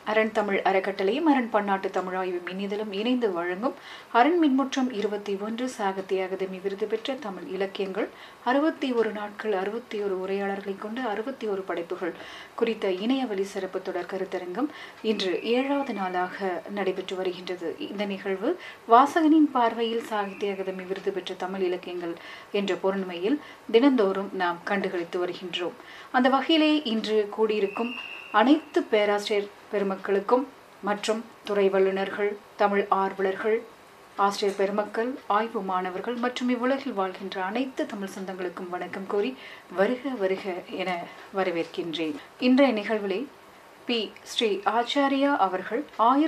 அரண் தமிழ் அறக்கட்டளையும் அரண் பன்னாட்டு தமிழாய்வு மின்னிதழும் இணைந்து வழங்கும் அரண் மின்முற்றம் 21 சாகித்ய அகாதமி விருது பெற்ற தமிழ் இலக்கியங்கள் 61 நாட்கள் 61 உரையாளர்களை கொண்டு 61 படைப்புகள் குறித்த இணையவழி சிறப்பு தொடர் கருத்தரங்கம் இன்று 7வது நாளாக நடைபெற்று வருகின்றது. இந்த நிகழ்வு வாசகனின் பார்வையில் சாகித்ய அகாதமி விருது பெற்ற தமிழ் இலக்கியங்கள் என்ற பொருண்மையில் தினந்தோறும் நாம் கண்டுகளித்து வருகின்றோம். அந்த வகையிலே இன்று கூடியிருக்கும் அனைத்து பேராசிரியர் பெருமக்களுக்கும் மற்றும் துறை வல்லுநர்கள், தமிழ் ஆர்வலர்கள், ஆசிரியர் பெருமக்கள், ஆய்வு மாணவர்கள் மற்றும் இவ்வுலகில் வாழ்கின்ற அனைத்து தமிழ் சொந்தங்களுக்கும் வணக்கம் கூறி வருக வருக என வரவேற்கின்றேன். இன்றைய நிகழ்விலே பி. ஸ்ரீ ஆச்சாரியா அவர்கள்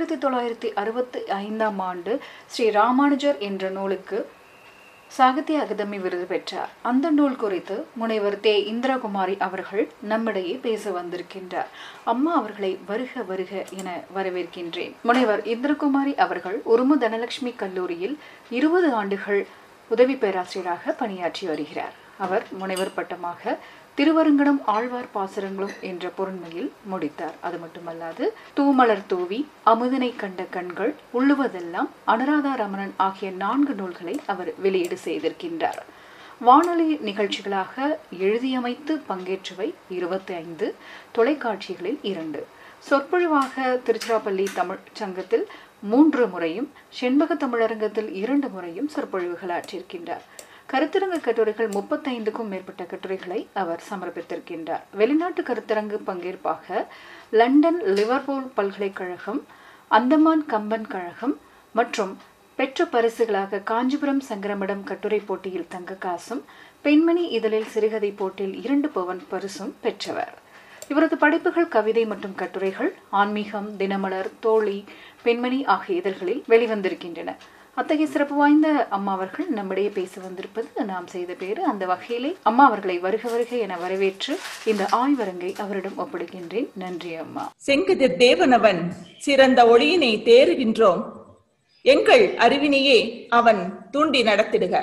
1965ஆம் ஆண்டு ஸ்ரீ ராமானுஜர் என்ற நூலுக்கு சாகித்ய அகாதமி விருது பெற்றார். அந்த நூல் குறித்து முனைவர் தே. இந்திரகுமாரி அவர்கள் நம்மிடையே பேச வந்திருக்கின்றார். அம்மா அவர்களை வருக வருக என வரவேற்கின்றேன். முனைவர் இந்திரகுமாரி அவர்கள் உருமு தனலட்சுமி கல்லூரியில் 20 ஆண்டுகள் உதவி பேராசிரியராக பணியாற்றி வருகிறார். அவர் முனைவர் பட்டமாக திருவருங்கடம் ஆழ்வார் பாசுரங்களும் என்ற பொருண்மையில் முடித்தார். அது மட்டுமல்லாது தூமலர் தூவி, அமுதனை கண்ட கண்கள், உள்ளுவதெல்லாம், அனுராதா ரமணன் ஆகிய 4 நூல்களை அவர் வெளியீடு செய்திருக்கின்றார். வானொலி நிகழ்ச்சிகளாக எழுதியமைத்து பங்கேற்றவை 25, தொலைக்காட்சிகளில் 2, சொற்பொழிவாக திருச்சிராப்பள்ளி தமிழ் சங்கத்தில் 3 முறையும், செண்பக தமிழரங்கத்தில் 2 முறையும் சொற்பொழிவுகள் ஆற்றியிருக்கின்றார். கருத்தரங்கு கட்டுரைகள் 35க்கும் மேற்பட்ட கட்டுரைகளை அவர் சமர்ப்பித்திருக்கின்றார். வெளிநாட்டு கருத்தரங்கு பங்கேற்பாக லண்டன் லிவர்பூல் பல்கலைக்கழகம், அந்தமான் கம்பன் கழகம் மற்றும் பெற்ற பரிசுகளாக காஞ்சிபுரம் சங்கரமடம் கட்டுரை போட்டியில் தங்கக்காசும், பெண்மணி இதழில் சிறுகதை போட்டியில் 2 பவன் பரிசும் பெற்றவர். இவரது படைப்புகள் கவிதை மற்றும் கட்டுரைகள் ஆன்மீகம், தினமலர், தோழி, பெண்மணி ஆகிய இதழ்களில் வெளிவந்திருக்கின்றன. அத்தகைய சிறப்பு வாய்ந்த அம்மா அவர்கள் நம்மிடையே பேச வந்திருப்பது நாம் செய்த பேரு. அந்த வகையிலே அம்மா அவர்களை வருக வருக என வரவேற்று இந்த ஆய்வரங்கை அவரிடம் ஒப்படைக்கின்றேன். நன்றி அம்மா. செங்கதிர் தேவனவன் சிறந்த ஒளியினை தேறுகின்றோம், எங்கள் அறிவினையே அவன் தூண்டி நடத்திடுக.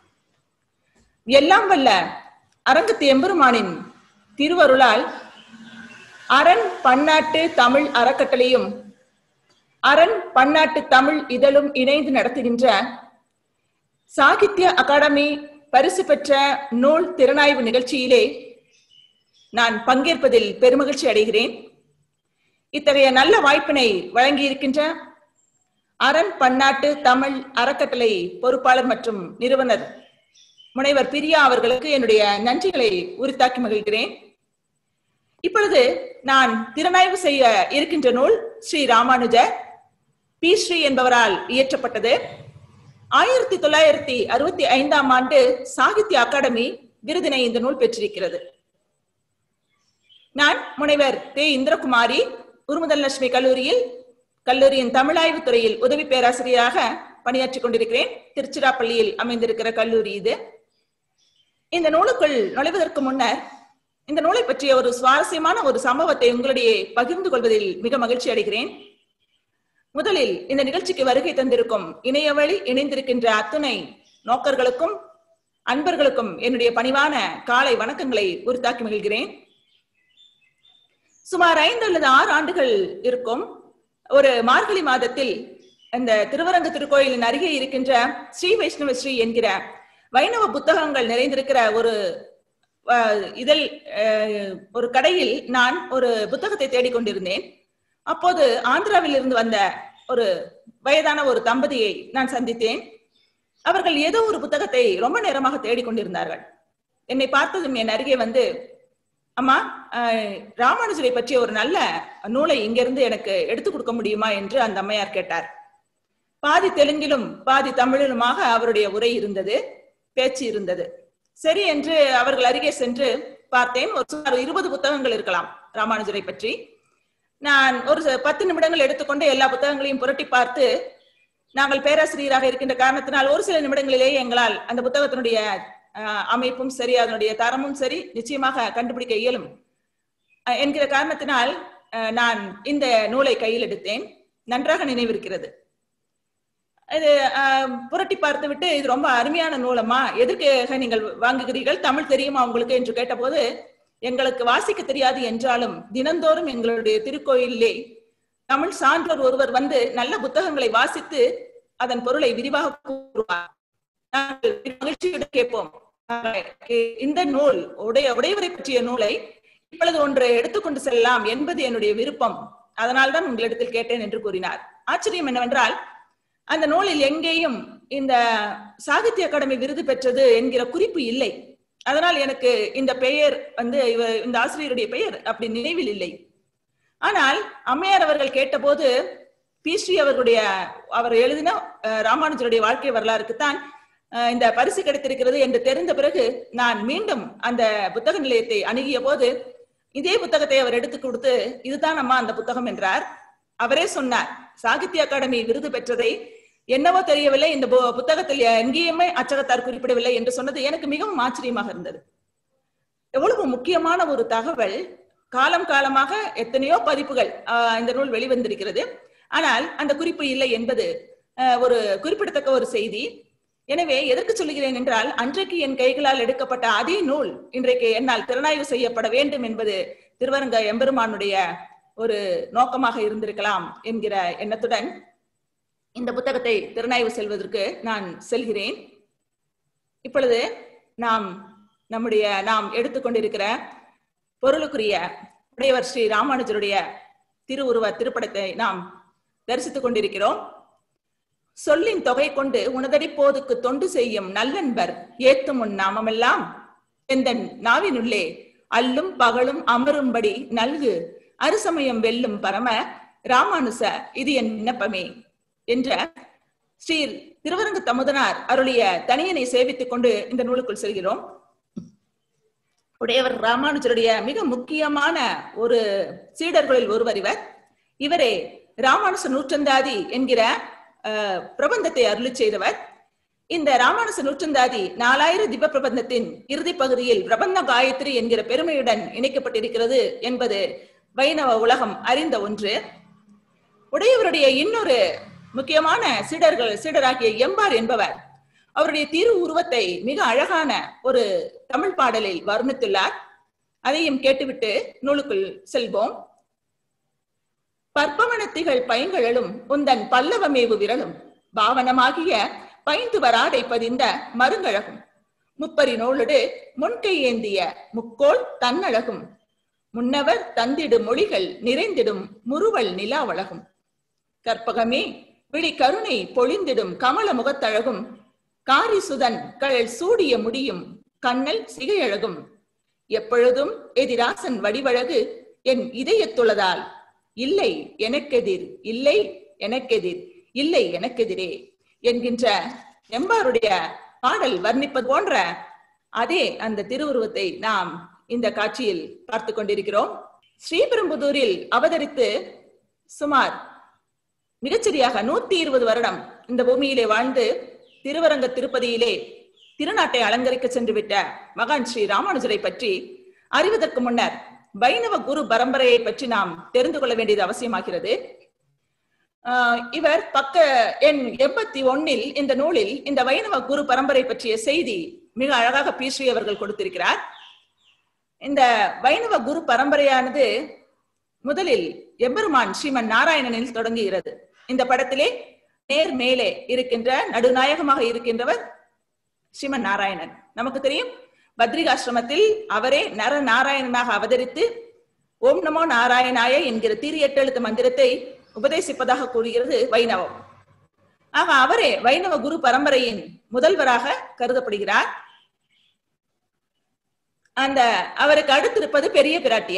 எல்லாம் வல்ல அரங்கத்து எம்பெருமானின் திருவருளால் அரண் பன்னாட்டு தமிழ் அறக்கட்டளையும் அரண் பன்னாட்டு தமிழ் இதழும் இணைந்து நடத்துகின்ற சாகித்ய அகாடமி பரிசு பெற்ற நூல் திறனாய்வு நிகழ்ச்சியிலே நான் பங்கேற்பதில் பெருமகிழ்ச்சி அடைகிறேன். இத்தகைய நல்ல வாய்ப்பினை வழங்கியிருக்கின்ற அரண் பன்னாட்டு தமிழ் அறக்கட்டளை பொறுப்பாளர் மற்றும் நிறுவனர் முனைவர் பிரியா அவர்களுக்கு என்னுடைய நன்றிகளை உரித்தாக்கி மகிழ்கிறேன். இப்பொழுது நான் திறனாய்வு செய்ய இருக்கின்ற நூல் ஸ்ரீ ராமானுஜர் பி. ஸ்ரீ என்பவரால் இயற்றப்பட்டது. 1965ஆம் ஆண்டு சாகித்ய அகாடமி விருதினை இந்த நூல் பெற்றிருக்கிறது. நான் முனைவர் தே. இந்திரகுமாரி உருமு தனலட்சுமி கல்லூரியின் தமிழாய்வு துறையில் உதவி பேராசிரியராக பணியாற்றிக் கொண்டிருக்கிறேன். திருச்சிராப்பள்ளியில் அமைந்திருக்கிற கல்லூரி இது. இந்த நூலுக்குள் நுழைவதற்கு முன்னர் இந்த நூலை பற்றிய ஒரு சுவாரஸ்யமான ஒரு சம்பவத்தை உங்களிடையே பகிர்ந்து கொள்வதில் மிக மகிழ்ச்சி அடைகிறேன். முதலில் இந்த நிகழ்ச்சிக்கு வருகை தந்திருக்கும் இணையவழி இணைந்திருக்கின்ற அத்துணை நோக்கர்களுக்கும் அன்பர்களுக்கும் என்னுடைய பணிவான காலை வணக்கங்களை உரித்தாக்கி மகிழ்கிறேன். சுமார் 5 அல்லது 6 ஆண்டுகள் இருக்கும் ஒரு மார்கழி மாதத்தில் இந்த திருவரங்க திருக்கோயிலின் அருகே இருக்கின்ற ஸ்ரீ வைஷ்ணவ ஸ்ரீ என்கிற வைணவ புத்தகங்கள் நிறைந்திருக்கிற ஒரு கடையில் நான் ஒரு புத்தகத்தை தேடிக்கொண்டிருந்தேன். அப்போது ஆந்திராவில் இருந்து வந்த ஒரு வயதான ஒரு தம்பதியை நான் சந்தித்தேன். அவர்கள் ஏதோ ஒரு புத்தகத்தை ரொம்ப நேரமாக தேடிக்கொண்டிருந்தார்கள். என்னை பார்த்ததும் என் அருகே வந்து, அம்மா, ராமானுஜரை பற்றிய ஒரு நல்ல நூலை இங்கிருந்து எனக்கு எடுத்துக் கொடுக்க முடியுமா என்று அந்த அம்மையார் கேட்டார். பாதி தெலுங்கிலும் பாதி தமிழிலுமாக அவருடைய உரை இருந்தது, பேச்சு இருந்தது. சரி என்று அவர்கள் அருகே சென்று பார்த்தேன். ஒரு சுமார் 20 புத்தகங்கள் இருக்கலாம் ராமானுஜரை பற்றி. நான் ஒரு 10 நிமிடங்கள் எடுத்துக்கொண்டு எல்லா புத்தகங்களையும் புரட்டி பார்த்து, நாங்கள் பேராசிரியராக இருக்கின்ற காரணத்தினால் ஒரு சில நிமிடங்களிலேயே எங்களால் அந்த புத்தகத்தினுடைய அமைப்பும் சரி, அதனுடைய தரமும் சரி நிச்சயமாக கண்டுபிடிக்க இயலும் என்கிற காரணத்தினால் நான் இந்த நூலை கையில் எடுத்தேன். நன்றாக நினைவிருக்கிறது. இது புரட்டி பார்த்து விட்டு, இது ரொம்ப அருமையான நூலம்மா, எதற்காக நீங்கள் வாங்குகிறீர்கள், தமிழ் தெரியுமா உங்களுக்கு என்று கேட்டபோது, எங்களுக்கு வாசிக்க தெரியாது என்றாலும் தினந்தோறும் எங்களுடைய திருக்கோயிலே தமிழ் சான்றோர் ஒருவர் வந்து நல்ல புத்தகங்களை வாசித்து அதன் பொருளை விரிவாக கூறுவார். நாங்கள் மகிழ்ச்சியுடன் கேட்போம். இந்த நூல் உடையவரை பற்றிய நூலை இப்பொழுது ஒன்று எடுத்துக்கொண்டு செல்லலாம் என்பது என்னுடைய விருப்பம், அதனால்தான் உங்களிடத்தில் கேட்டேன் என்று கூறினார். ஆச்சரியம் என்னவென்றால், அந்த நூலில் எங்கேயும் இந்த சாகித்ய அகாடமி விருது பெற்றது என்கிற குறிப்பு இல்லை. அதனால் எனக்கு இந்த பெயர் வந்து இந்த ஆசிரியருடைய பெயர் அப்படி நினைவில் இல்லை. ஆனால் அம்மையார் அவர்கள் கேட்டபோது பி.ஸ்ரீ அவர் எழுதின ராமானுஜருடைய வாழ்க்கை வரலாறுக்குத்தான் இந்த பரிசு கிடைத்திருக்கிறது என்று தெரிந்த பிறகு நான் மீண்டும் அந்த புத்தக நிலையத்தை அணுகிய போது இதே புத்தகத்தை அவர் எடுத்து கொடுத்து, இதுதான் அம்மா அந்த புத்தகம் என்றார். அவரே சொன்னார், சாகித்ய அகாடமி விருது பெற்றதை என்னவோ தெரியவில்லை, இந்த புத்தகத்தில் எங்கேயுமே அச்சகத்தார் குறிப்பிடவில்லை என்று சொன்னது எனக்கு மிகவும் ஆச்சரியமாக இருந்தது. எவ்வளவு முக்கியமான ஒரு தகவல். காலம் காலமாக எத்தனையோ பதிப்புகள் இந்த நூல் வெளிவந்திருக்கிறது, ஆனால் அந்த குறிப்பு இல்லை என்பது ஒரு குறிப்பிடத்தக்க ஒரு செய்தி. எனவே எதற்கு சொல்லுகிறேன் என்றால், அன்றைக்கு என் கைகளால் எடுக்கப்பட்ட அதே நூல் இன்றைக்கு என்னால் திறனாய்வு செய்யப்பட வேண்டும் என்பது திருவரங்க எம்பெருமானுடைய ஒரு நோக்கமாக இருந்திருக்கலாம் என்கிற எண்ணத்துடன் இந்த புத்தகத்தை திறனாய்வு செல்வதற்கு நான் செல்கிறேன். இப்பொழுது நாம் எடுத்துக்கொண்டிருக்கிற பொருளுக்குரிய உடையவர் ஸ்ரீ ராமானுஜருடைய திருவுருவ திருப்படத்தை நாம் தரிசித்துக் கொண்டிருக்கிறோம். சொல்லின் தொகை கொண்டு உனதடி போதுக்கு தொண்டு செய்யும் நல்லன்பர் ஏத்தும் உன் நாமமெல்லாம் எந்தன் நாவினுள்ளே அல்லும் பகலும் அமரும்படி நல்கு அருசமயம் வெல்லும் பரம ராமானுச இது என் விண்ணப்பமே என்ற ஸ்ரீ திருவரங்க தமுதனார் அருளிய தனியனை சேவித்துக் கொண்டு இந்த நூலுக்குள் செல்கிறோம். உடையவர் ராமானுஜருடைய மிக முக்கியமான ஒரு சீடர்களில் ஒருவர் இவரே ராமானுச நூற்றந்தாதி என்கிற பிரபந்தத்தை அருளி செய்தவர். இந்த ராமானுச நூற்றந்தாதி 4000 திவ்ய பிரபந்தத்தின் இறுதி பகுதியில் பிரபந்த காயத்ரி என்கிற பெருமையுடன் இணைக்கப்பட்டிருக்கிறது என்பது வைணவ உலகம் அறிந்த ஒன்று. உடையவருடைய இன்னொரு முக்கியமான சீடராகிய எம்பார் என்பவர் அவருடைய திரு உருவத்தை மிக அழகான ஒரு தமிழ் பாடலில் வர்ணித்துள்ளார். அதையும் கேட்டுவிட்டு நூலுக்குள் செல்வோம். பற்பவனத்திகள் பைங்கழலும் உந்தன் பல்லவமேவு விரலும் பாவனமாகிய பைந்து வராடை பதிந்த மருங்கழகும் முப்பரி நூலோடு முன்கை ஏந்திய முக்கோள் தன்னழகும் முன்னவர் தந்திடு மொழிகள் நிறைந்திடும் முறுவல் நிலாவழகும் கற்பகமே விழி கருணை பொழிந்திடும் கமல முகத்தழகும் காரிசுதன் கழல் சூடிய முடியும் கண்ணல் சிகையழகும் எப்பொழுதும் எதிராசன் வடிவழகு என் இதயத்துள்ளதால் இல்லை எனக்கெதிர் இல்லை எனக்கெதிர் இல்லை எனக்கெதிரே என்கின்ற எம்பாருடைய பாடல் வர்ணிப்பது போன்ற அதே அந்த திருவுருவத்தை நாம் இந்த காட்சியில் பார்த்து கொண்டிருக்கிறோம். ஸ்ரீபெரும்புதூரில் அவதரித்து சுமார் மிகச்சரியாக 120 வருடம் இந்த பூமியிலே வாழ்ந்து திருவரங்க திருப்பதியிலே திருநாட்டை அலங்கரிக்க சென்று விட்ட மகான் ஸ்ரீ ராமானுஜரை பற்றி அறிவதற்கு முன்னர் வைணவ குரு பரம்பரையை பற்றி நாம் தெரிந்து கொள்ள வேண்டியது அவசியமாகிறது. இவர் பக்க எண் 81 இந்த நூலில் இந்த வைணவ குரு பரம்பரை பற்றிய செய்தி மிக அழகாக பி.ஸ்ரீ அவர்கள் கொடுத்திருக்கிறார். இந்த வைணவ குரு பரம்பரையானது முதலில் எம்பெருமான் ஸ்ரீமன் நாராயணனில் தொடங்குகிறது. இந்த படத்திலே நேர் மேலே இருக்கின்ற நடுநாயகமாக இருக்கின்றவர் ஸ்ரீமன் நாராயணன். நமக்கு தெரியும், பத்ரிகாசிரமத்தில் அவரே நர நாராயணனாக அவதரித்து ஓம் நமோ நாராயணாய என்கிற திரு 8 எழுத்து மந்திரத்தை உபதேசிப்பதாக கூறுகிறது வைணவம். ஆக அவரே வைணவ குரு பரம்பரையின் முதல்வராக கருதப்படுகிறார். அவருக்கு அடுத்திருப்பது பெரிய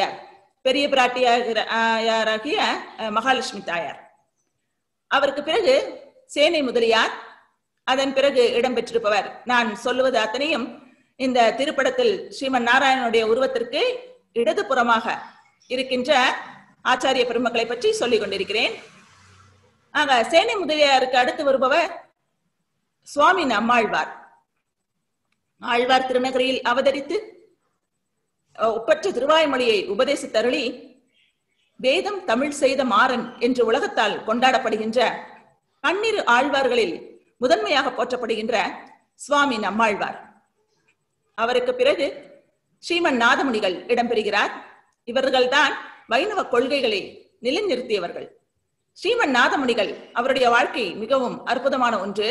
பிராட்டியாராகிய மகாலட்சுமி தாயார். அவருக்கு பிறகு சேனை முதலியார், அதன் பிறகு இடம்பெற்றிருப்பவர். நான் சொல்லுவது அத்தனையும் இந்த திருப்படத்தில் ஸ்ரீமன் நாராயணனுடைய உருவத்திற்கு இடதுபுறமாக இருக்கின்ற ஆச்சாரிய பெருமக்களை பற்றி சொல்லிக் கொண்டிருக்கிறேன். ஆக சேனை முதலியாருக்கு அடுத்து வருபவர் சுவாமி நம்மாழ்வார். ஆழ்வார் திருநகரியில் அவதரித்து ஒப்பற்ற திருவாய்மொழியை உபதேசித்தருளி வேதம் தமிழ் செய்த மாறன் என்று உலகத்தால் கொண்டாடப்படுகின்ற 12 ஆழ்வார்களில் முதன்மையாக போற்றப்படுகின்ற சுவாமி நம்மாழ்வார். அவருக்கு பிறகு ஸ்ரீமன் நாதமுனிகள் இடம்பெறுகிறார். இவர்கள்தான் வைணவ கொள்கைகளை நிலைநிறுத்தியவர்கள். ஸ்ரீமன் நாதமுனிகள் அவருடைய வாழ்க்கை மிகவும் அற்புதமான ஒன்று.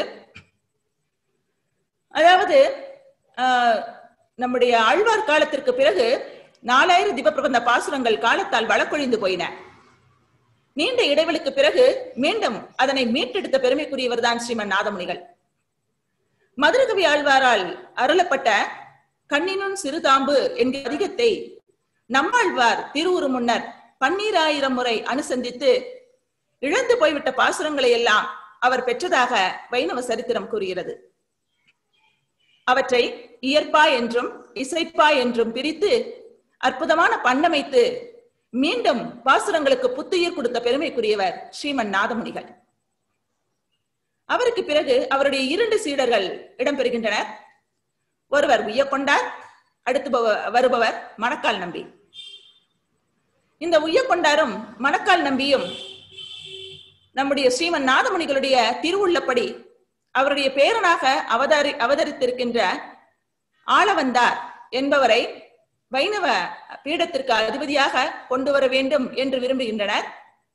அதாவது நம்முடைய ஆழ்வார் காலத்திற்கு பிறகு 4000 திவப்பிரபந்த பாசுரங்கள் காலத்தால் வழக்கொழிந்து போயின. நீண்ட இடைவெளிக்கு பிறகு மீண்டும் அதனை மீட்டெடுத்த பெருமைக்குரியவர் தான் ஸ்ரீமன் நாதமுனிகள். மதுரகவி ஆழ்வாரால் அருளப்பட்ட கண்ணினும் சிறுதாம்பு என்கிற அதிகத்தை நம்மாழ்வார் திருவுரு முன்னர் 12000 முறை அனுசந்தித்து இழந்து போய்விட்ட பாசுரங்களை எல்லாம் அவர் பெற்றதாக வைணவ சரித்திரம் கூறுகிறது. அவற்றை இயற்பா என்றும் இசைப்பா என்றும் பிரித்து அற்புதமான பண்ணமைத்து மீண்டும் பாசுரங்களுக்கு புத்துயிர் கொடுத்த பெருமைக்குரியவர் ஸ்ரீமன் நாதமுனிகள். அவருக்கு பிறகு அவருடைய 2 சீடர்கள் இடம்பெறுகின்றனர். ஒருவர் உய்யக்கொண்டார், அடுத்து வருபவர் மணக்கால் நம்பி. இந்த உய்யக்கொண்டாரும் மணக்கால் நம்பியும் நம்முடைய ஸ்ரீமன் நாதமுனிகளுடைய திருவுள்ளப்படி அவருடைய பேரனாக அவதரித்திருக்கின்ற ஆளவந்தார் என்பவரை வைணவ பீடத்திற்கு அதிபதியாக கொண்டு வர வேண்டும் என்று விரும்புகின்றனர்.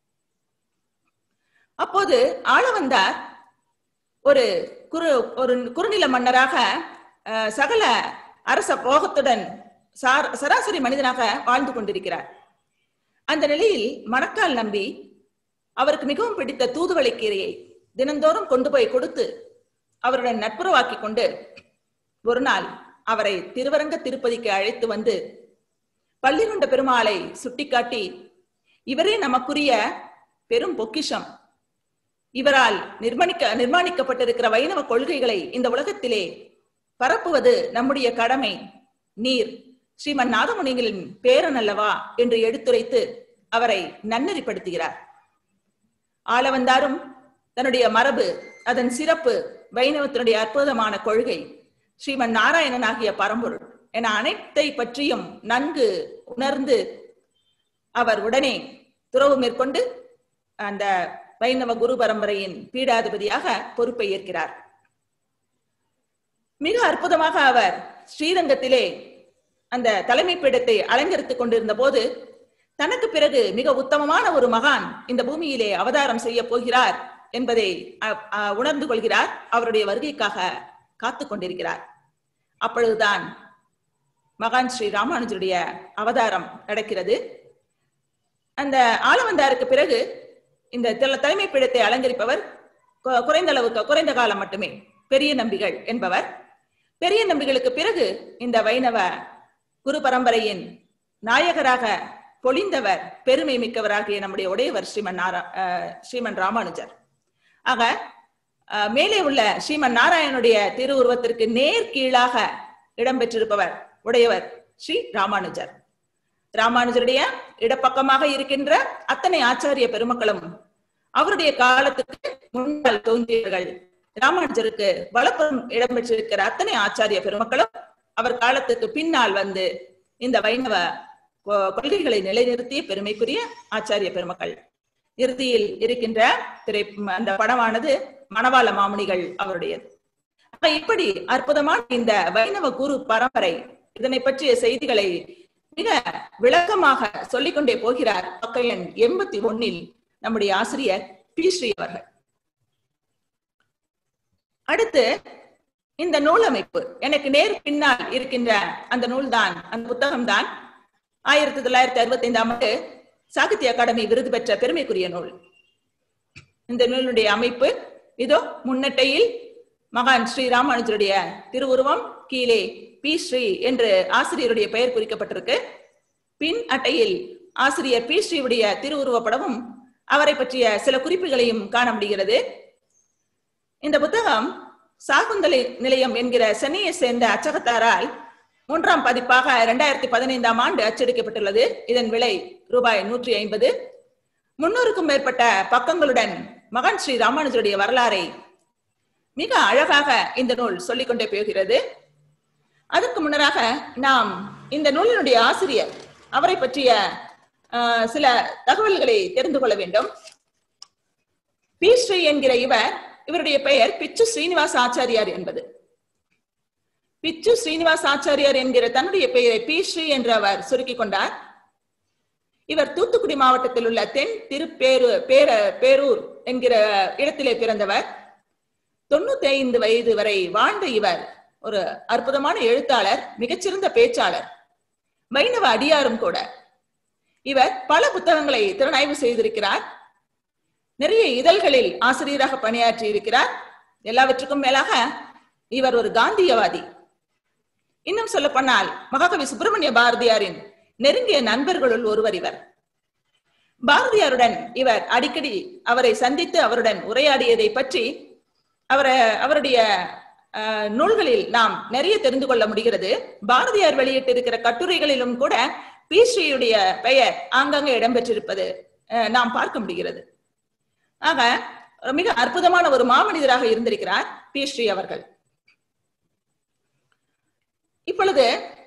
அப்போது ஆளவந்தார் ஒரு குறுநில மன்னராக சகல அரச போகத்துடன் சராசரி மனிதனாக வாழ்ந்து கொண்டிருக்கிறார். அந்த நிலையில் மணக்கால் நம்பி அவருக்கு மிகவும் பிடித்த தூதுவளை கீரையை தினந்தோறும் கொண்டு போய் கொடுத்து அவருடன் நட்புறவாக்கி கொண்டு ஒரு நாள் அவரை திருவரங்க திருப்பதிக்கு அழைத்து வந்து பள்ளிகொண்ட பெருமாளை சுட்டிக்காட்டி, இவரே நமக்குரிய பெரும் பொக்கிஷம், இவரால் நிர்மாணிக்கப்பட்டிருக்கிற வைணவ கொள்கைகளை இந்த உலகத்திலே பரப்புவது நம்முடைய கடமை, நீர் ஸ்ரீமன் நாதமுனிகளின் பேரன் அல்லவா என்று எடுத்துரைத்து அவரை நன்னெறிப்படுத்துகிறார். ஆளவந்தாரும் தன்னுடைய மரபு, அதன் சிறப்பு, வைணவத்தினுடைய அற்புதமான கொள்கை, ஸ்ரீமன் நாராயணன் ஆகிய பரம்பொருள் என அனைத்தை பற்றியும் நன்கு உணர்ந்து அவர் உடனே துறவு மேற்கொண்டு அந்த வைணவ குரு பரம்பரையின் பீடாதிபதியாக பொறுப்பை ஏற்கிறார். மிக அற்புதமாக அவர் ஸ்ரீரங்கத்திலே அந்த தலைமை பீடத்தை அலங்கரித்துக் கொண்டிருந்த போது தனக்கு பிறகு மிக உத்தமமான ஒரு மகான் இந்த பூமியிலே அவதாரம் செய்ய போகிறார் என்பதை உணர்ந்து கொள்கிறார். அவருடைய வருகைக்காக காத்து கொண்டிருக்கிறார். அப்பொழுதுதான் மகான் ஸ்ரீ ராமானுஜருடைய அவதாரம் நடக்கிறது. அந்த ஆளவந்தாருக்கு பிறகு இந்த தலைமை பீடத்தை அலங்கரிப்பவர் குறைந்த காலம் மட்டுமே பெரிய நம்பிகள் என்பவர். பெரிய நம்பிகளுக்கு பிறகு இந்த வைணவ குரு பரம்பரையின் நாயகராக பொழிந்தவர், பெருமை மிக்கவராகிய நம்முடைய உடையவர் ஸ்ரீமன் ராமானுஜர். ஆக மேலே உள்ள ஸ்ரீமன் நாராயணனுடைய திருவுருவத்திற்கு நேர் கீழாக இடம்பெற்றிருப்பவர் உடையவர் ஸ்ரீ ராமானுஜர். ராமானுஜருடைய இடப்பக்கமாக இருக்கின்ற அத்தனை ஆச்சாரிய பெருமக்களும் அவருடைய காலத்துக்கு முன்னால் தோன்றியவர்கள். ராமானுஜருக்கு வலப்புறம் இடம்பெற்றிருக்கிற அத்தனை ஆச்சாரிய பெருமக்களும் அவர் காலத்துக்கு பின்னால் வந்து இந்த வைணவ கொள்கைகளை நிலைநிறுத்திய பெருமைக்குரிய ஆச்சாரிய பெருமக்கள். இறுதியில் இருக்கின்ற அந்த படமானது மணவாள மாமுனிகள் அவருடையது. இப்படி அற்புதமான இந்த வைணவ குரு பரம்பரை, இதனை பற்றிய செய்திகளை மிக விளக்கமாக சொல்லிக்கொண்டே போகிறார் பக்க எண் 81 நம்முடைய ஆசிரியர் பி ஸ்ரீ அவர்கள். அடுத்து இந்த நூல் அமைப்பு எனக்கு நேர் பின்னால் இருக்கின்ற அந்த நூல்தான், அந்த புத்தகம்தான் 1965 ஆண்டு சாகித்ய அகாடமி விருது பெற்ற பெருமைக்குரிய நூல். இந்த நூலுடைய அமைப்பு இதோ முன்னட்டையில் மகான் ஸ்ரீ ராமானுஜருடைய திருவுருவம், கீழே பி ஸ்ரீ என்று ஆசிரியருடைய பெயர் குறிக்கப்பட்டிருக்கு. பின் அட்டையில் ஆசிரியர் பி ஸ்ரீவுடைய திருவுருவப்படமும் அவரை பற்றிய சில குறிப்புகளையும் காண முடிகிறது. இந்த புத்தகம் சாகுந்தலை நிலையம் என்கிற சென்னையை சேர்ந்த அச்சகத்தாரால் 3ஆம் பதிப்பாக 2015 ஆண்டு அச்சடிக்கப்பட்டுள்ளது. இதன் விலை ரூபாய் 150. 300க்கும் மேற்பட்ட பக்கங்களுடன் மகான் ஸ்ரீ ராமானுஜருடைய வரலாறை மிக அழகாக இந்த நூல் சொல்லிக்கொண்டே போகிறது. அதற்கு முன்னராக நாம் இந்த நூலினுடைய ஆசிரியர் அவரை பற்றிய சில தகவல்களை தெரிந்து கொள்ள வேண்டும். பி ஸ்ரீ என்கிற இவருடைய பெயர் பிச்சு ஸ்ரீனிவாச ஆச்சாரியார் என்பது. பிச்சு ஸ்ரீனிவாச ஆச்சாரியார் என்கிற தன்னுடைய பெயரை பி ஸ்ரீ என்று அவர் சுருக்கிக் கொண்டார். இவர் தூத்துக்குடி மாவட்டத்தில் உள்ள தென் பேரூர் என்கிற இடத்திலே பிறந்தவர். 95 வயது வரை வாழ்ந்த இவர் ஒரு அற்புதமான எழுத்தாளர், மிகச்சிறந்த பேச்சாளர், வைணவ அடியாரும் கூட. இவர் பல புத்தகங்களை திறனாய்வு செய்திருக்கிறார். நிறைய இதழ்களில் ஆசிரியராக பணியாற்றி இருக்கிறார். எல்லாவற்றுக்கும் மேலாக இவர் ஒரு காந்தியவாதி. இன்னும் சொல்ல போனால் மகாகவி சுப்பிரமணிய பாரதியாரின் நெருங்கிய நண்பர்களுள் ஒருவர் இவர். பாரதியாருடன் இவர் அடிக்கடி அவரை சந்தித்து அவருடன் உரையாடியதை பற்றி அவருடைய நூல்களில் நாம் நிறைய தெரிந்து கொள்ள முடிகிறது. பாரதியார் வெளியிட்டிருக்கிற கட்டுரைகளிலும் கூட பி ஸ்ரீயுடைய பெயர் ஆங்காங்கே இடம்பெற்றிருப்பது நாம் பார்க்க முடிகிறது. ஆக மிக அற்புதமான ஒரு மாமனிதராக இருந்திருக்கிறார் பி ஸ்ரீ அவர்கள். இப்பொழுது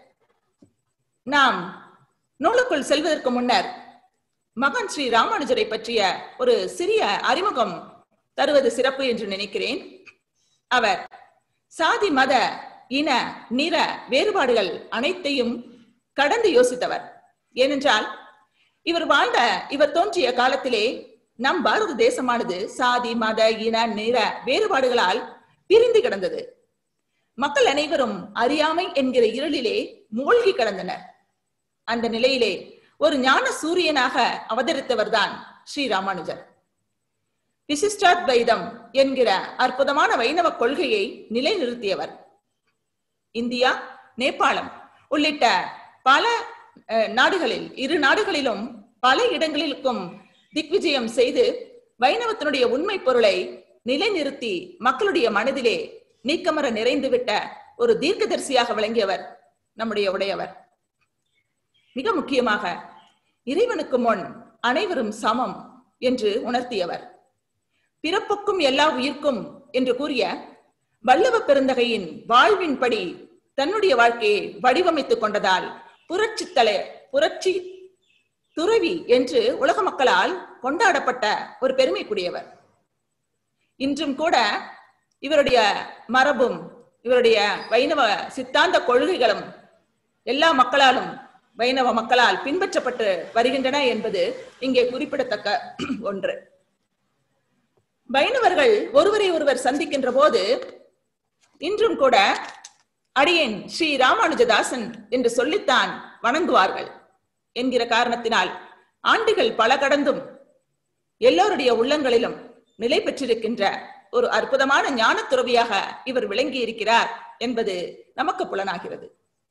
நாம் நூலுக்குள் செல்வதற்கு முன்னர் மகன் ஸ்ரீ ராமானுஜரை பற்றிய ஒரு சிறிய அறிமுகம் தருவது சிறப்பு என்று நினைக்கிறேன். அவர் சாதி, மத, இன, நிற வேறுபாடுகள் அனைத்தையும் கடந்து யோசித்தவர். ஏனென்றால் இவர் தோன்றிய காலத்திலே நம் பாரத தேசமானது சாதி, மத, இன, நிற வேறுபாடுகளால் பிரிந்து கிடந்தது. மக்கள் அனைவரும் அறியாமை என்கிற இருளிலே மூழ்கி கிடந்தனர். அந்த நிலையிலே ஒரு ஞான சூரியனாக அவதரித்தவர் தான் ஸ்ரீ ராமானுஜர். விசிஷ்டாத்வைதம் என்கிற அற்புதமான வைணவ கொள்கையை நிலைநிறுத்தியவர். இந்தியா, நேபாளம் உள்ளிட்ட பல நாடுகளில், இரு நாடுகளிலும் பல இடங்களிலும் திக்விஜயம் செய்து வைணவத்தினுடைய உண்மை பொருளை நிலைநிறுத்தி மக்களுடைய மனதிலே நீக்கமர நிறைந்துவிட்ட ஒரு தீர்க்கதரிசியாக விளங்கியவர் நம்முடைய உடையவர். மிக முக்கியமாக இறைவனுக்கு முன் அனைவரும் சமம் என்று உணர்த்தியவர். பிறப்புக்கும் எல்லா உயிர்க்கும் என்று கூறிய வல்லவ பெருந்தகையின் வாழ்வின்படி தன்னுடைய வாழ்க்கையை வடிவமைத்துக் கொண்டதால் புரட்சி துறவி என்று உலக மக்களால் கொண்டாடப்பட்ட ஒரு பெருமைக்குரியவர். இன்றும் கூட இவருடைய மரபும் இவருடைய வைணவ சித்தாந்த கொள்கைகளும் எல்லா மக்களாலும், வைணவ மக்களால் பின்பற்றப்பட்டு வருகின்றன என்பது இங்கே குறிப்பிடத்தக்க ஒன்று. வைணவர்கள் ஒருவரை ஒருவர் சந்திக்கின்ற போது இன்றும் கூட அடியேன் ஸ்ரீ ராமானுஜதாசன் என்று சொல்லித்தான் வணங்குவார்கள் என்கிற காரணத்தினால் ஆண்டுகள் பல கடந்தும் எல்லோருடைய உள்ளங்களிலும் நிலை பெற்றிருக்கின்ற ஒரு அற்புதமான ஞான துறவியாக இவர் விளங்கி இருக்கிறார் என்பது நமக்கு புலனாகிறது.